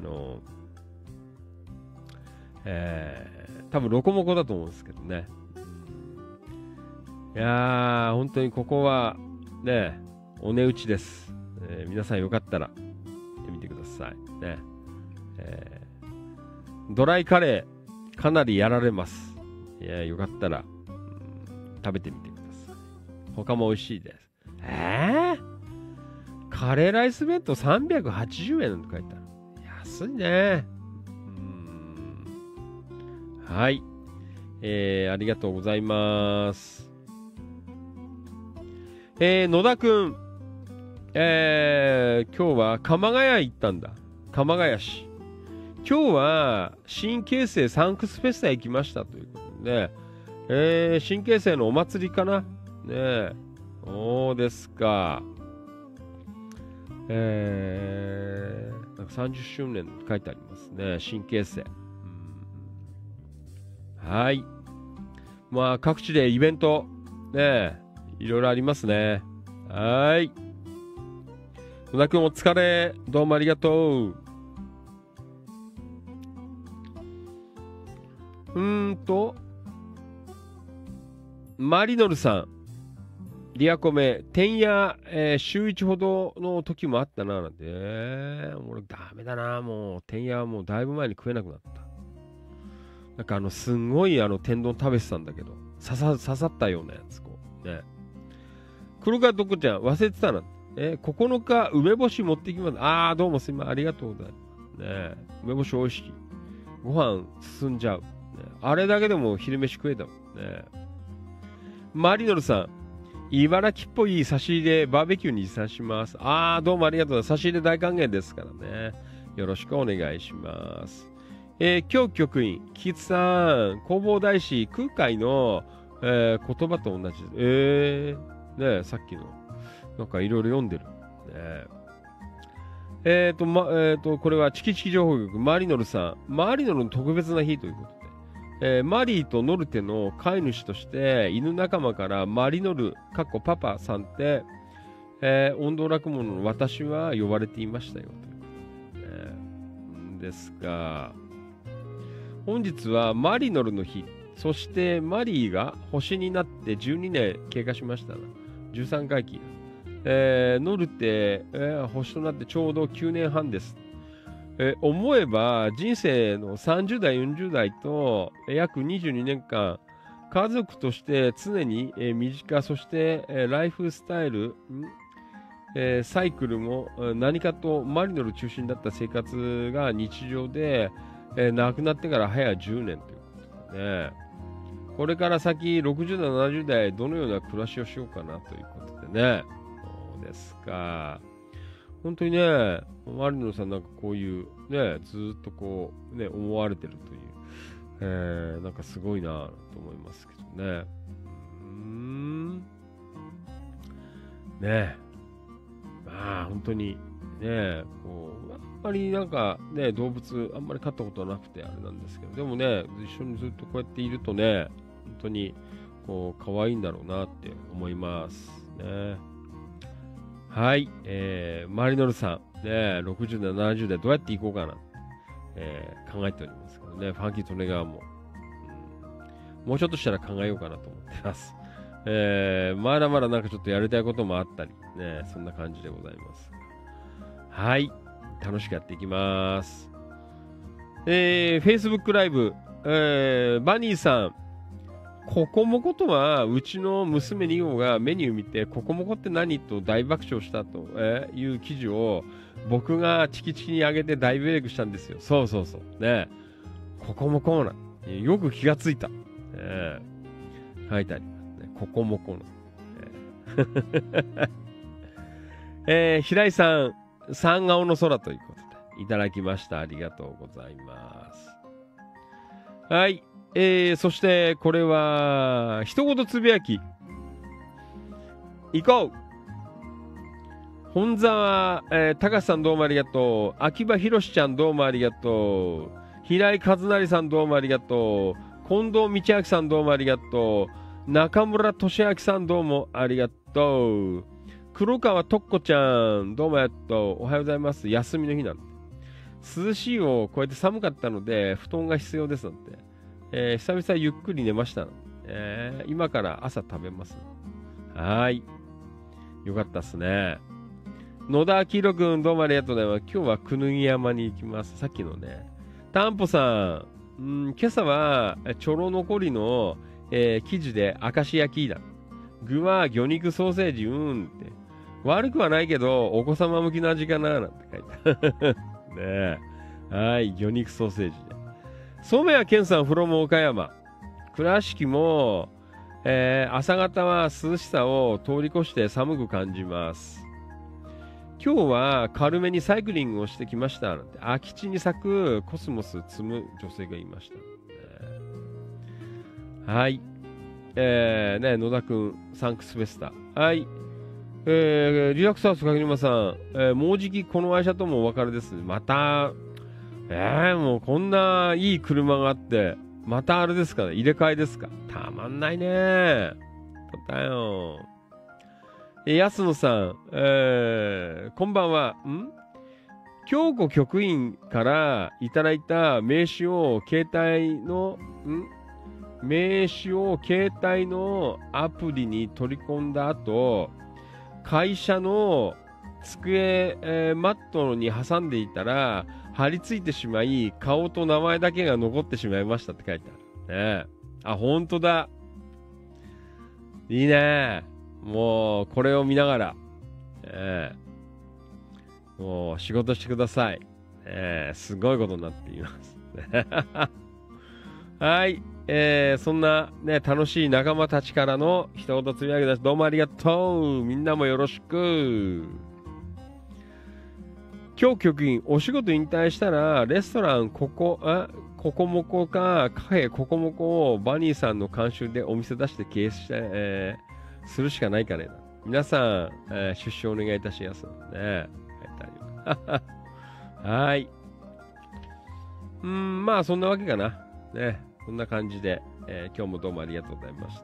S2: 多分ロコモコだと思うんですけどね。いやー、本当にここは、ね、お値打ちです。皆さんよかったら、見てみてください。ね。ドライカレー、かなりやられます。いや、よかったら、食べてみてください。他も美味しいです。カレーライス弁当380円って書いてある。安いね。はい。ありがとうございます。野田くん。今日は鎌ヶ谷行ったんだ。鎌ヶ谷市。今日は新京成サンクスフェスタ行きましたということで、新京成のお祭りかな。ねえ。そうですか。なんか30周年って書いてありますね。新京成。はい。まあ、各地でイベント、ね、いろいろありますね。はい。野田くんお疲れ。どうもありがとう。マリノルさん。リアコメ、てんや、週1ほどの時もあったな、なんて。俺ダメだな、もう。てんやはもうだいぶ前に食えなくなった。なんかすんごい天丼食べてたんだけど、刺さったようなやつ、こう。ね。黒川どこちゃん、忘れてたな。9日、梅干し持ってきます。どうもすいません。ありがとうございます。ね。梅干し美味しい。ご飯進んじゃう。ね、あれだけでも昼飯食えたもんね。マリノルさん、茨城っぽい差し入れバーベキューに持参します。どうもありがとうございます。差し入れ大歓迎ですからね。よろしくお願いします。今日局員、キツさん、弘法大師、空海の、言葉と同じです。ね、さっきの。なんかいろいろ読んでる。ね、これはチキチキ情報局、マリノルさん。マリノルの特別な日ということで。マリーとノルテの飼い主として、犬仲間からマリノル、パパさんって、音頭落語の私は呼ばれていましたよ。ということで、ですが、本日はマリノルの日、そしてマリーが星になって12年経過しましたな。13回忌。ノルテ、星となってちょうど9年半です。思えば人生の30代、40代と約22年間、家族として常に身近、そしてライフスタイル、サイクルも何かとマリノル中心だった生活が日常で、亡くなってから早10年ということでね。これから先60代、70代どのような暮らしをしようかなということでね。そうですか。本当にね、マリノルさんなんかこういうね、ずーっとこうね、思われてるという、なんかすごいなと思いますけどね。ね、まあ本当にね、こう、あんまりなんかね、動物あんまり飼ったことはなくてあれなんですけど、でもね、一緒にずっとこうやっているとね、本当にこう可愛いんだろうなって思いますね。はい、マリノルさん、ね、60代、70代どうやっていこうかな、考えておりますけどね、ファンキー・トネガーも、 もうちょっとしたら考えようかなと思ってます。まだまだなんかちょっとやりたいこともあったり、ね、そんな感じでございます。はい。楽しくやっていきます。Facebook ライブ、バニーさん、ココモコとは、うちの娘2号がメニュー見て、ココモコって何と大爆笑したと、いう記事を、僕がチキチキに上げて大ブレイクしたんですよ。そうそうそう。ね。ココモコな。よく気がついた。書いてありますね。ココモコな。平井さん、三顔の空ということで、いただきました。ありがとうございます。はい。そして、これは、一言つぶやき。行こう。本沢、高橋さんどうもありがとう。秋葉博ちゃんどうもありがとう。平井和成さんどうもありがとう。近藤道明さんどうもありがとう。中村俊明さんどうもありがとう。黒川とっこちゃんどうもありがとう。おはようございます。休みの日なんで。涼しいを超えて寒かったので、布団が必要ですなんて。久々ゆっくり寝ました。今から朝食べます。はい。よかったっすね。野田明宏くんどうもありがとうございます。今日は久木山に行きます。さっきのね。タンポさん、今朝はチョロ残りの、生地で明石焼きだ。具は魚肉ソーセージ、って。悪くはないけど、お子様向きの味かななんて書いてある。ねえ。はい、魚肉ソーセージで。染谷健さん、from 岡山。倉敷も、朝方は涼しさを通り越して寒く感じます。今日は軽めにサイクリングをしてきました。なんて空き地に咲くコスモス摘む女性がいました。はい。ね、野田くん、サンクスフェスタ。はい。リラックスハウスかぎりまさん、もうじきこの愛車ともお別れですね。また、もうこんないい車があって、またあれですかね、入れ替えですか。たまんないね。だよ。安野さん、こんばんは。京子局員からいただいた名刺を携帯のアプリに取り込んだ後、会社の机、マットに挟んでいたら、貼り付いてしまい、顔と名前だけが残ってしまいましたって書いてある。ね。あ、ほんとだ。いいね。もう、これを見ながら、もう、仕事してください。すごいことになっています。はい。そんな、ね、楽しい仲間たちからの一言つぶやきです。どうもありがとう。みんなもよろしく。今日局員、お仕事引退したら、レストランココモコかカフェココモコをバニーさんの監修でお店出して経営して、するしかないかね。皆さん、出資お願いいたします。ね。はい。まあ、そんなわけかな。ね。こんな感じで、今日もどうもありがとうございました。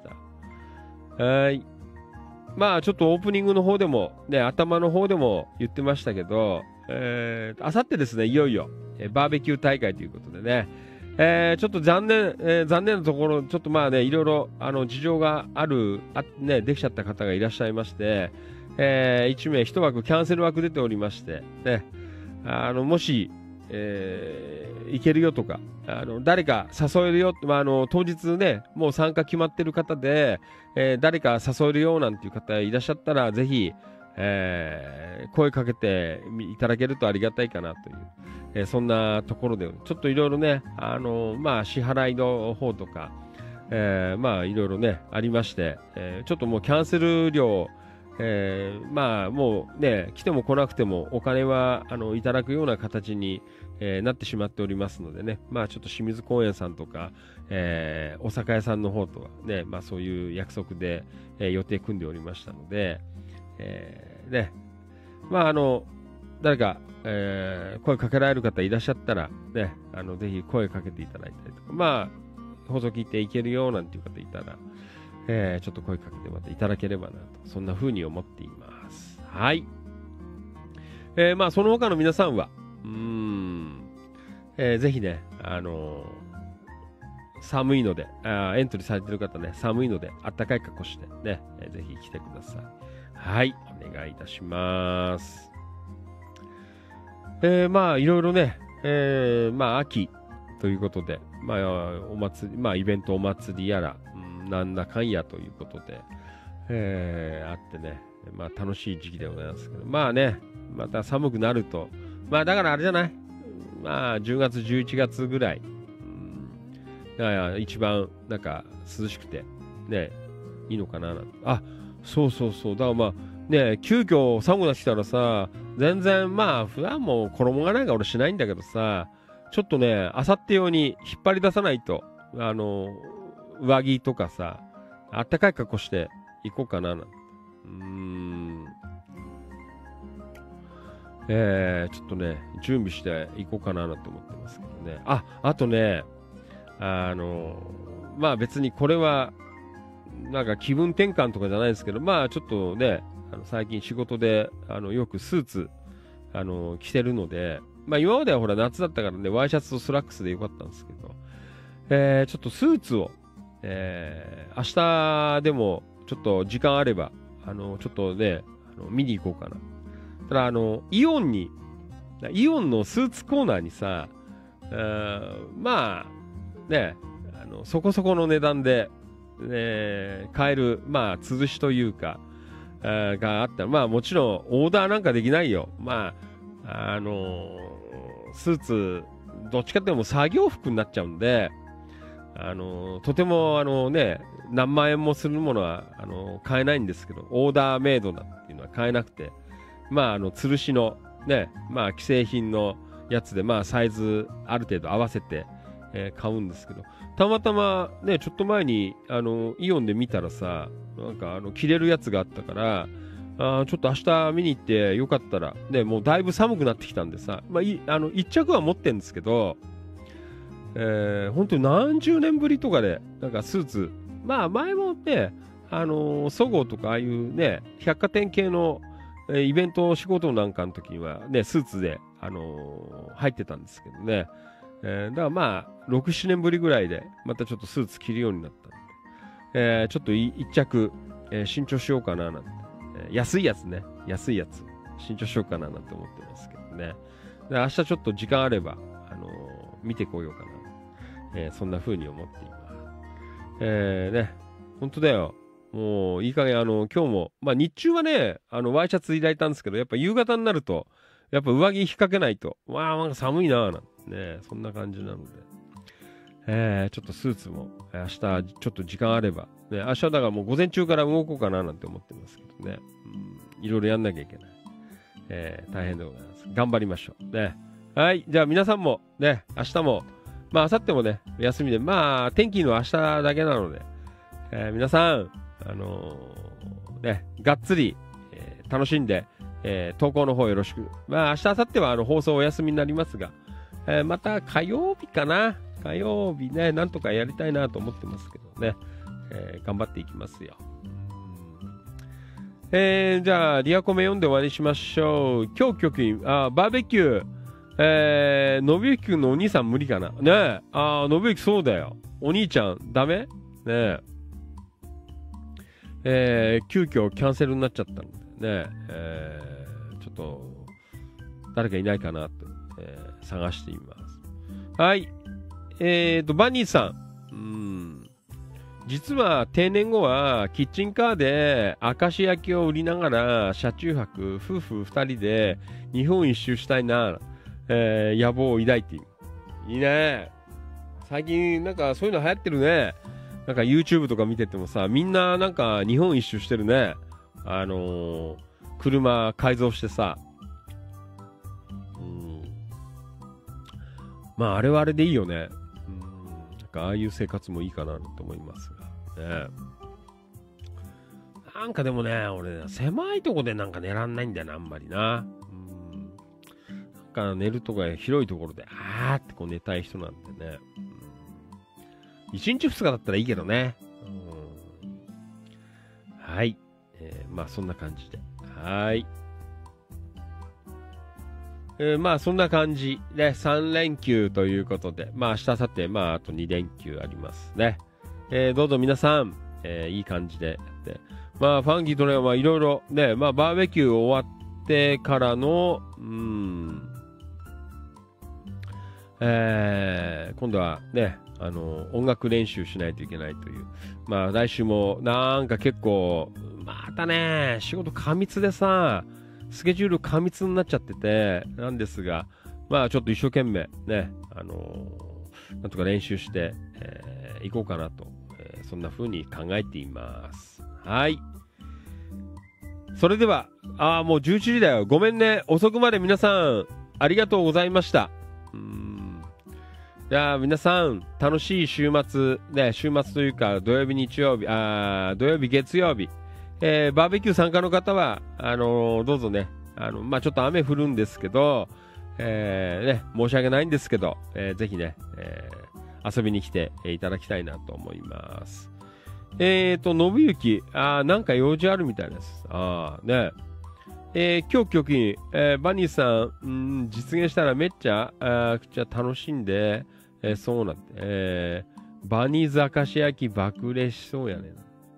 S2: はい。まあ、ちょっとオープニングの方でも、ね、頭の方でも言ってましたけど、あさってですね、いよいよ、バーベキュー大会ということでね、ちょっと残念なところ、ちょっとまあね、いろいろ、事情がね、できちゃった方がいらっしゃいまして、1名1枠、キャンセル枠出ておりまして、ね、もし、行けるよとか、誰か誘えるよ、当日ね、もう参加決まってる方で、誰か誘えるよなんていう方いらっしゃったら、ぜひ、声かけていただけるとありがたいかなという、そんなところで、ちょっといろいろね、まあ、支払いの方とか、まあ、いろいろね、ありまして、ちょっともうキャンセル料、まあ、もうね、来ても来なくてもお金はいただくような形に、なってしまっておりますのでね、まあ、ちょっと清水公園さんとか、お酒屋さんの方とはね、まあ、そういう約束で、予定組んでおりましたので、ね、まあ、誰か、声かけられる方いらっしゃったら、ね、ぜひ声かけていただいたりとか、まあ、放送聞いていけるよなんていう方いたら、ちょっと声かけてまたいただければなと、そんな風に思っています。はい。まあ、その他の皆さんは、ぜひね、 寒いので、エントリーされてる方ね、寒いので、あったかい格好してね、ぜひ来てください。はい、お願いいたします。まあ、いろいろね、まあ、秋ということで、まあ、お祭り、まあ、イベントお祭りやら、なんだかんやということで、あってね、まあ、楽しい時期でございますけど、まあね、また寒くなると、まあ、だからあれじゃない、まあ、10月、11月ぐらい、一番、なんか、涼しくて、ね、いいのかな、なんて。あ、そうそうそう、だからまあ、ね、急遽寒くなってきたらさ、全然まあ、普段も衣がないから俺しないんだけどさ、ちょっとね、あさって用に引っ張り出さないと、上着とかさ、あったかい格好して行こうかな、なんて。ちょっとね、準備していこうかなと思ってますけどね。あとね、まあ別にこれは、なんか気分転換とかじゃないですけど、まあちょっとね、最近仕事で、よくスーツ、着てるので、まあ今まではほら夏だったからね、ワイシャツとスラックスでよかったんですけど、ちょっとスーツを、明日でもちょっと時間あれば、ちょっとね、見に行こうかな。ただイオンのスーツコーナーにさ、まあ、ね、そこそこの値段で、買える、まあ、涼しというか、があったら、まあもちろんオーダーなんかできないよ。まあ、スーツ、どっちかっていうと作業服になっちゃうんで、とてもね、何万円もするものは、買えないんですけど、オーダーメイドなっていうのは買えなくて、まあ、吊るしの、ね、まあ、既製品のやつで、まあ、サイズある程度合わせて、買うんですけど、たまたまね、ちょっと前に、イオンで見たらさ、なんか、着れるやつがあったから、ちょっと明日見に行ってよかったら、ね、もうだいぶ寒くなってきたんでさ、まあ、一着は持ってんですけど、本当に何十年ぶりとかで、なんかスーツ、まあ前もね、そごうとかああいうね、百貨店系の、イベント仕事なんかの時にはね、スーツで、入ってたんですけどね、だからまあ、6、7年ぶりぐらいで、またちょっとスーツ着るようになったんで、ちょっと一着、新調しようかななんて、安いやつね、安いやつ、新調しようかななんて思ってますけどね。で明日ちょっと時間あれば、見てこようかな。そんな風に思っています。ね、本当だよ。もういい加減今日も、まあ日中はね、ワイシャツいただいたんですけど、やっぱ夕方になると、やっぱ上着引っ掛けないと、なんか寒いなぁなんてね、そんな感じなので、ちょっとスーツも、明日ちょっと時間あれば、ね、明日だからもう午前中から動こうかななんて思ってますけどね、いろいろやんなきゃいけない。大変でございます。頑張りましょう。ね。はい。じゃあ皆さんもね、明日も、まあ明後日もね、休みで、まあ天気の明日だけなので、皆さん、ね、がっつり、楽しんで、投稿の方よろしく。まあ明日、明後日は放送お休みになりますが、また火曜日かな。火曜日ね、なんとかやりたいなと思ってますけどね、頑張っていきますよ。じゃあ、リアコメ読んで終わりにしましょう。今日局員、バーベキュー、のびゆきくんのお兄さん無理かな。ねえ、のびゆきそうだよ。お兄ちゃん、ダメねえ。急遽キャンセルになっちゃったんでね、ちょっと、誰かいないかなと、探しています。はい。バニーさん。実は定年後はキッチンカーで明石焼きを売りながら車中泊夫婦2人で日本一周したいな、野望を抱いている。いいね。最近なんかそういうの流行ってるね。なんか YouTube とか見ててもさ、みんななんか日本一周してるね。車改造してさ。まああれはあれでいいよね。ああいう生活もいいかなと思いますが、ね、なんかでもね、俺狭いとこでなんか寝らんないんだよな、あんまりな。なんか寝るとか広いところでーってこう寝たい人なんでね。1日2日だったらいいけどね。はい、まあそんな感じで。はい。 まあそんな感じで3連休ということで、まあ明日、明後日、まああと2連休ありますね。どうぞ皆さん、いい感じでやって、まあファンキーとね、まあいろいろね、まあバーベキュー終わってからの、今度はね、音楽練習しないといけないという。まあ来週もなんか結構、またね、仕事過密でさ、スケジュール過密になっちゃってて、なんですが、まあちょっと一生懸命ね、なんとか練習して、いこうかなと、そんな風に考えています。はい。それでは、もう11時だよ。ごめんね。遅くまで皆さん、ありがとうございました。じゃあ皆さん、楽しい週末、ね、週末というか、土曜日、日曜日、土曜日、月曜日、バーベキュー参加の方は、どうぞね、まあちょっと雨降るんですけど、ね、申し訳ないんですけど、ぜひね、遊びに来ていただきたいなと思います。信行、なんか用事あるみたいです。ね。今日局員、バニーさん、実現したらめっちゃ楽しんで、そうなって、バニーズ明石焼き爆売れしそうやね。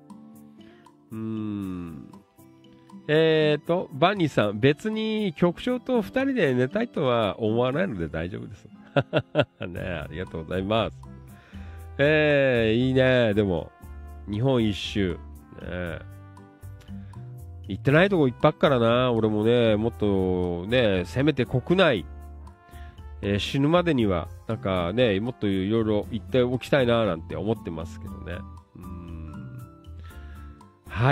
S2: バニーさん、別に局長と2人で寝たいとは思わないので大丈夫です。ね、ありがとうございます。いいね、でも、日本一周。ね、行ってないとこいっぱいあっからな。俺もね、もっとね、せめて国内、死ぬまでには、なんかね、もっといろいろ行っておきたいななんて思ってますけどね。はい。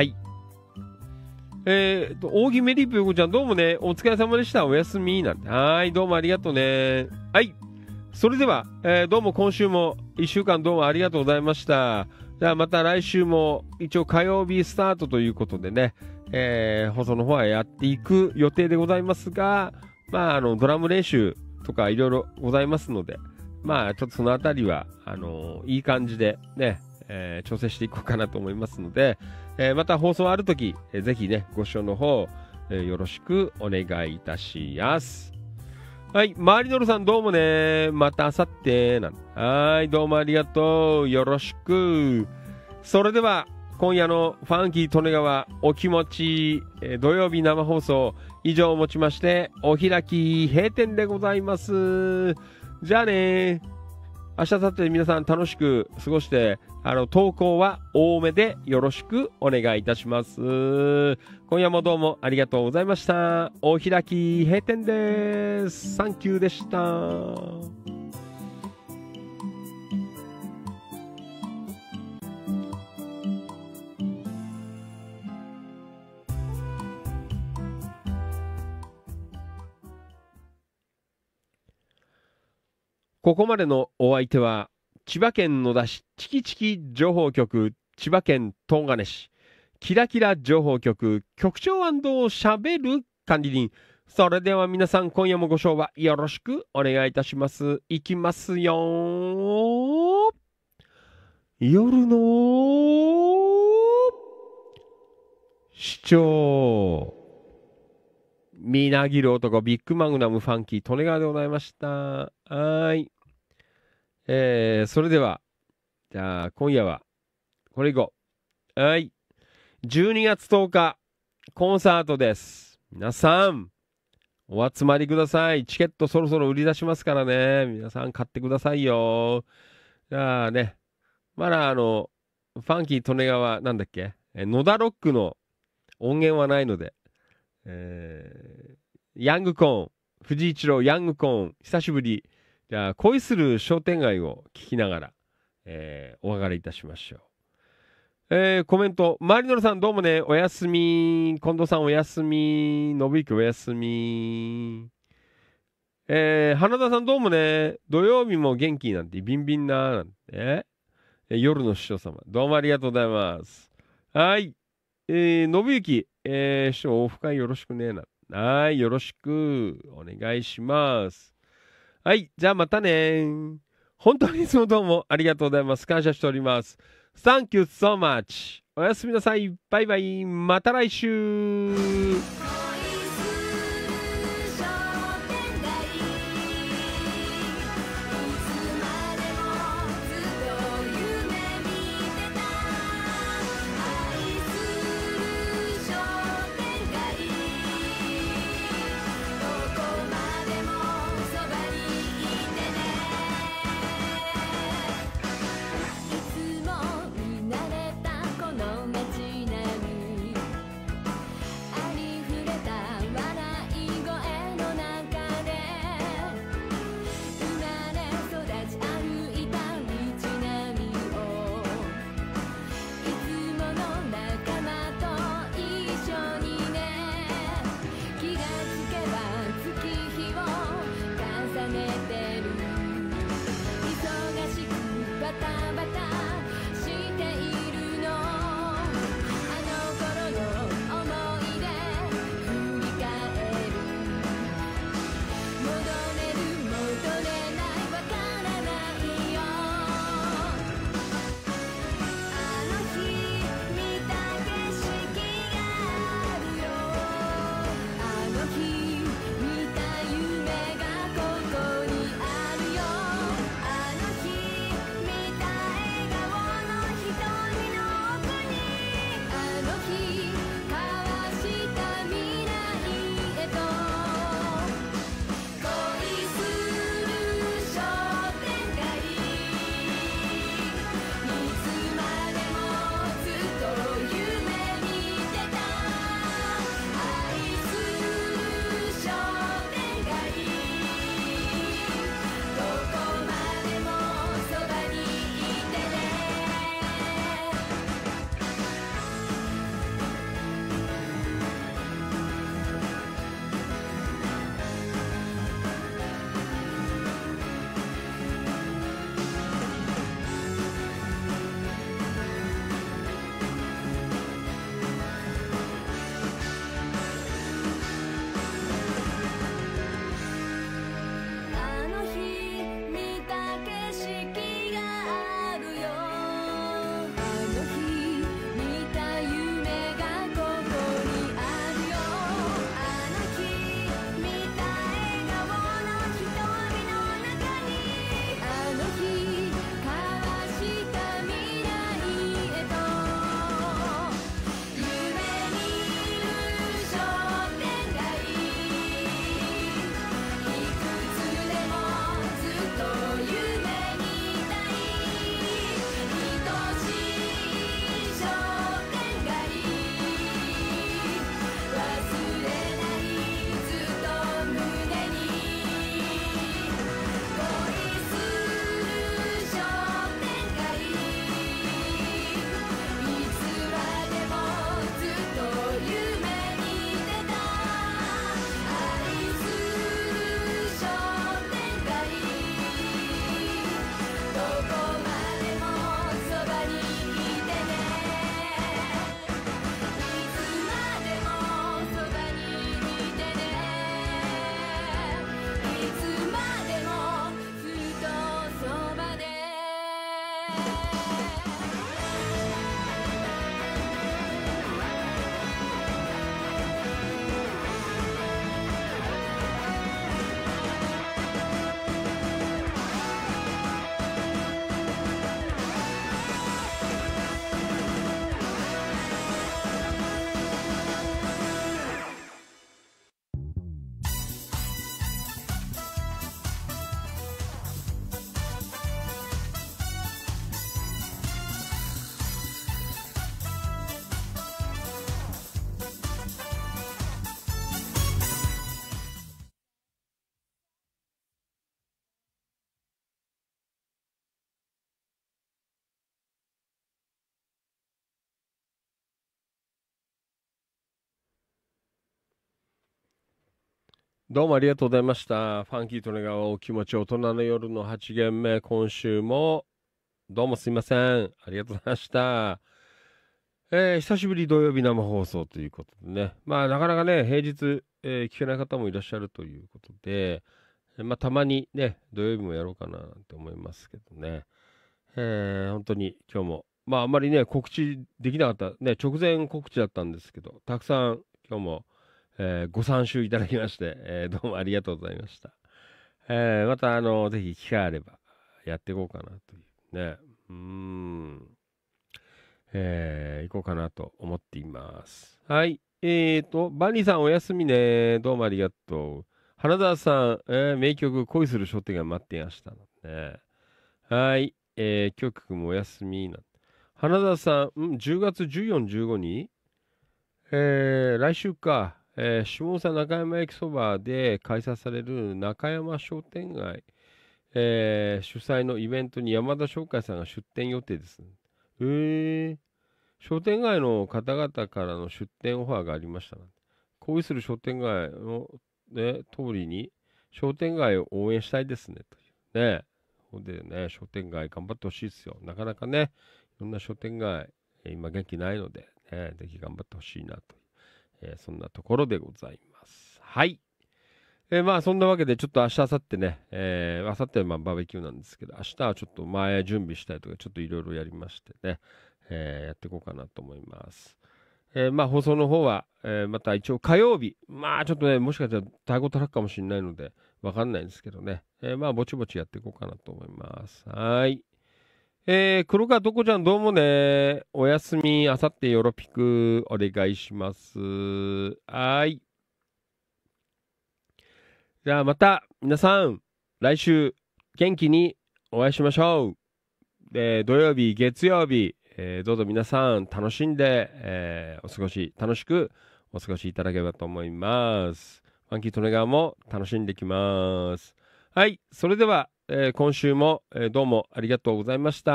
S2: 大木メリープヨコちゃん、どうもね、お疲れ様でした。おやすみ。なんて。はい、どうもありがとうね。はい。それでは、どうも今週も1週間どうもありがとうございました。じゃあまた来週も一応火曜日スタートということでね、放送の方はやっていく予定でございますが、まあ、ドラム練習とかいろいろございますので、まあ、ちょっとそのあたりは、いい感じでね、調整していこうかなと思いますので、また放送あるとき、ぜひね、ご視聴の方、よろしくお願いいたします。はい、マリノルさんどうもね、またあさってはい、どうもありがとう。よろしく。それでは、今夜のファンキー利根川お気持ち、土曜日生放送以上をもちまして、お開き閉店でございます。じゃあね、明日、明後日皆さん楽しく過ごして、投稿は多めでよろしくお願いいたします。今夜もどうもありがとうございました。お開き閉店です。サンキューでした。ここまでのお相手は、千葉県野田市チキチキ情報局、千葉県東金市、キラキラ情報局、局長&しゃべる管理人。それでは皆さん、今夜もご唱和よろしくお願いいたします。いきますよ。夜の市長。みなぎる男、ビッグマグナムファンキー、利根川でございました。はーい。それでは、じゃあ、今夜は、これいこう。はい。12月10日、コンサートです。皆さん、お集まりください。チケットそろそろ売り出しますからね。皆さん買ってくださいよ。じゃあね、まだファンキー利根川、なんだっけ、野田ロックの音源はないので、ヤングコーン、藤井一郎ヤングコーン、久しぶり。じゃあ、恋する商店街を聞きながら、お別れいたしましょう。コメント、マリノルさんどうもね、おやすみ。近藤さんおやすみ。信之おやすみ。花田さんどうもね、土曜日も元気なんて、ビンビンなーなんて、夜の師匠様、どうもありがとうございます。はい。信之、師匠オフ会よろしくねーな。はい、よろしくお願いします。はい、じゃあまたね。本当にいつもどうもありがとうございます。感謝しております。Thank you so much. おやすみなさい。バイバイ。また来週。 どうもありがとうございました。ファンキー利根川お気持ち大人の夜の8限目、今週もどうもすいません。ありがとうございました。久しぶり土曜日生放送ということでね。まあなかなかね、平日、聞けない方もいらっしゃるということで、まあたまにね、土曜日もやろうかなって思いますけどね。本当に今日も、まああんまりね、告知できなかった、ね、直前告知だったんですけど、たくさん今日も、ご参集いただきまして、どうもありがとうございました。またぜひ機会あればやっていこうかなというね。行こうかなと思っています。はい。バニーさんおやすみね。どうもありがとう。花田さん、名曲恋する商店が待っていましたのね。はい。曲もおやすみな。花田さん、10月14、15に、来週か、下総中山駅そばで開催される中山商店街、主催のイベントに山田商会さんが出店予定です。商店街の方々からの出店オファーがありました。恋する商店街の、ね、通りに商店街を応援したいですね。というね。ほんでね、商店街頑張ってほしいですよ。なかなかね、いろんな商店街、今元気ないので、ね、ぜひ頑張ってほしいなという、そんなところでございます。はい。まあそんなわけでちょっと明日、明後日ね、明後日はまあバーベキューなんですけど、明日はちょっと前準備したいとか、ちょっといろいろやりましてね、やっていこうかなと思います。まあ放送の方は、また一応火曜日、まあちょっとね、もしかしたら太鼓叩くかもしれないので、わかんないんですけどね、まあぼちぼちやっていこうかなと思います。はい。黒川とこちゃんどうもね、おやすみ、あさってよろぴくお願いします。はい。じゃあまた皆さん、来週元気にお会いしましょう。土曜日、月曜日、どうぞ皆さん楽しんで、楽しくお過ごしいただければと思います。ファンキー利根川も楽しんできます。はい、それでは、今週も、どうもありがとうございました。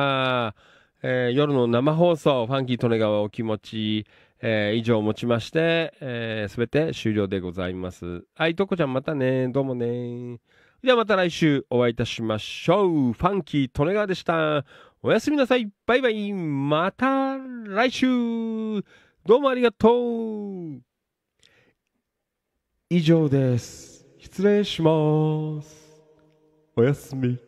S2: 夜の生放送、ファンキー利根川お気持ち、以上をもちまして、すべて終了でございます。はい、とこちゃんまたね。どうもね。ではまた来週お会いいたしましょう。ファンキー利根川でした。おやすみなさい。バイバイ。また来週。どうもありがとう。以上です。失礼します。おやすみ。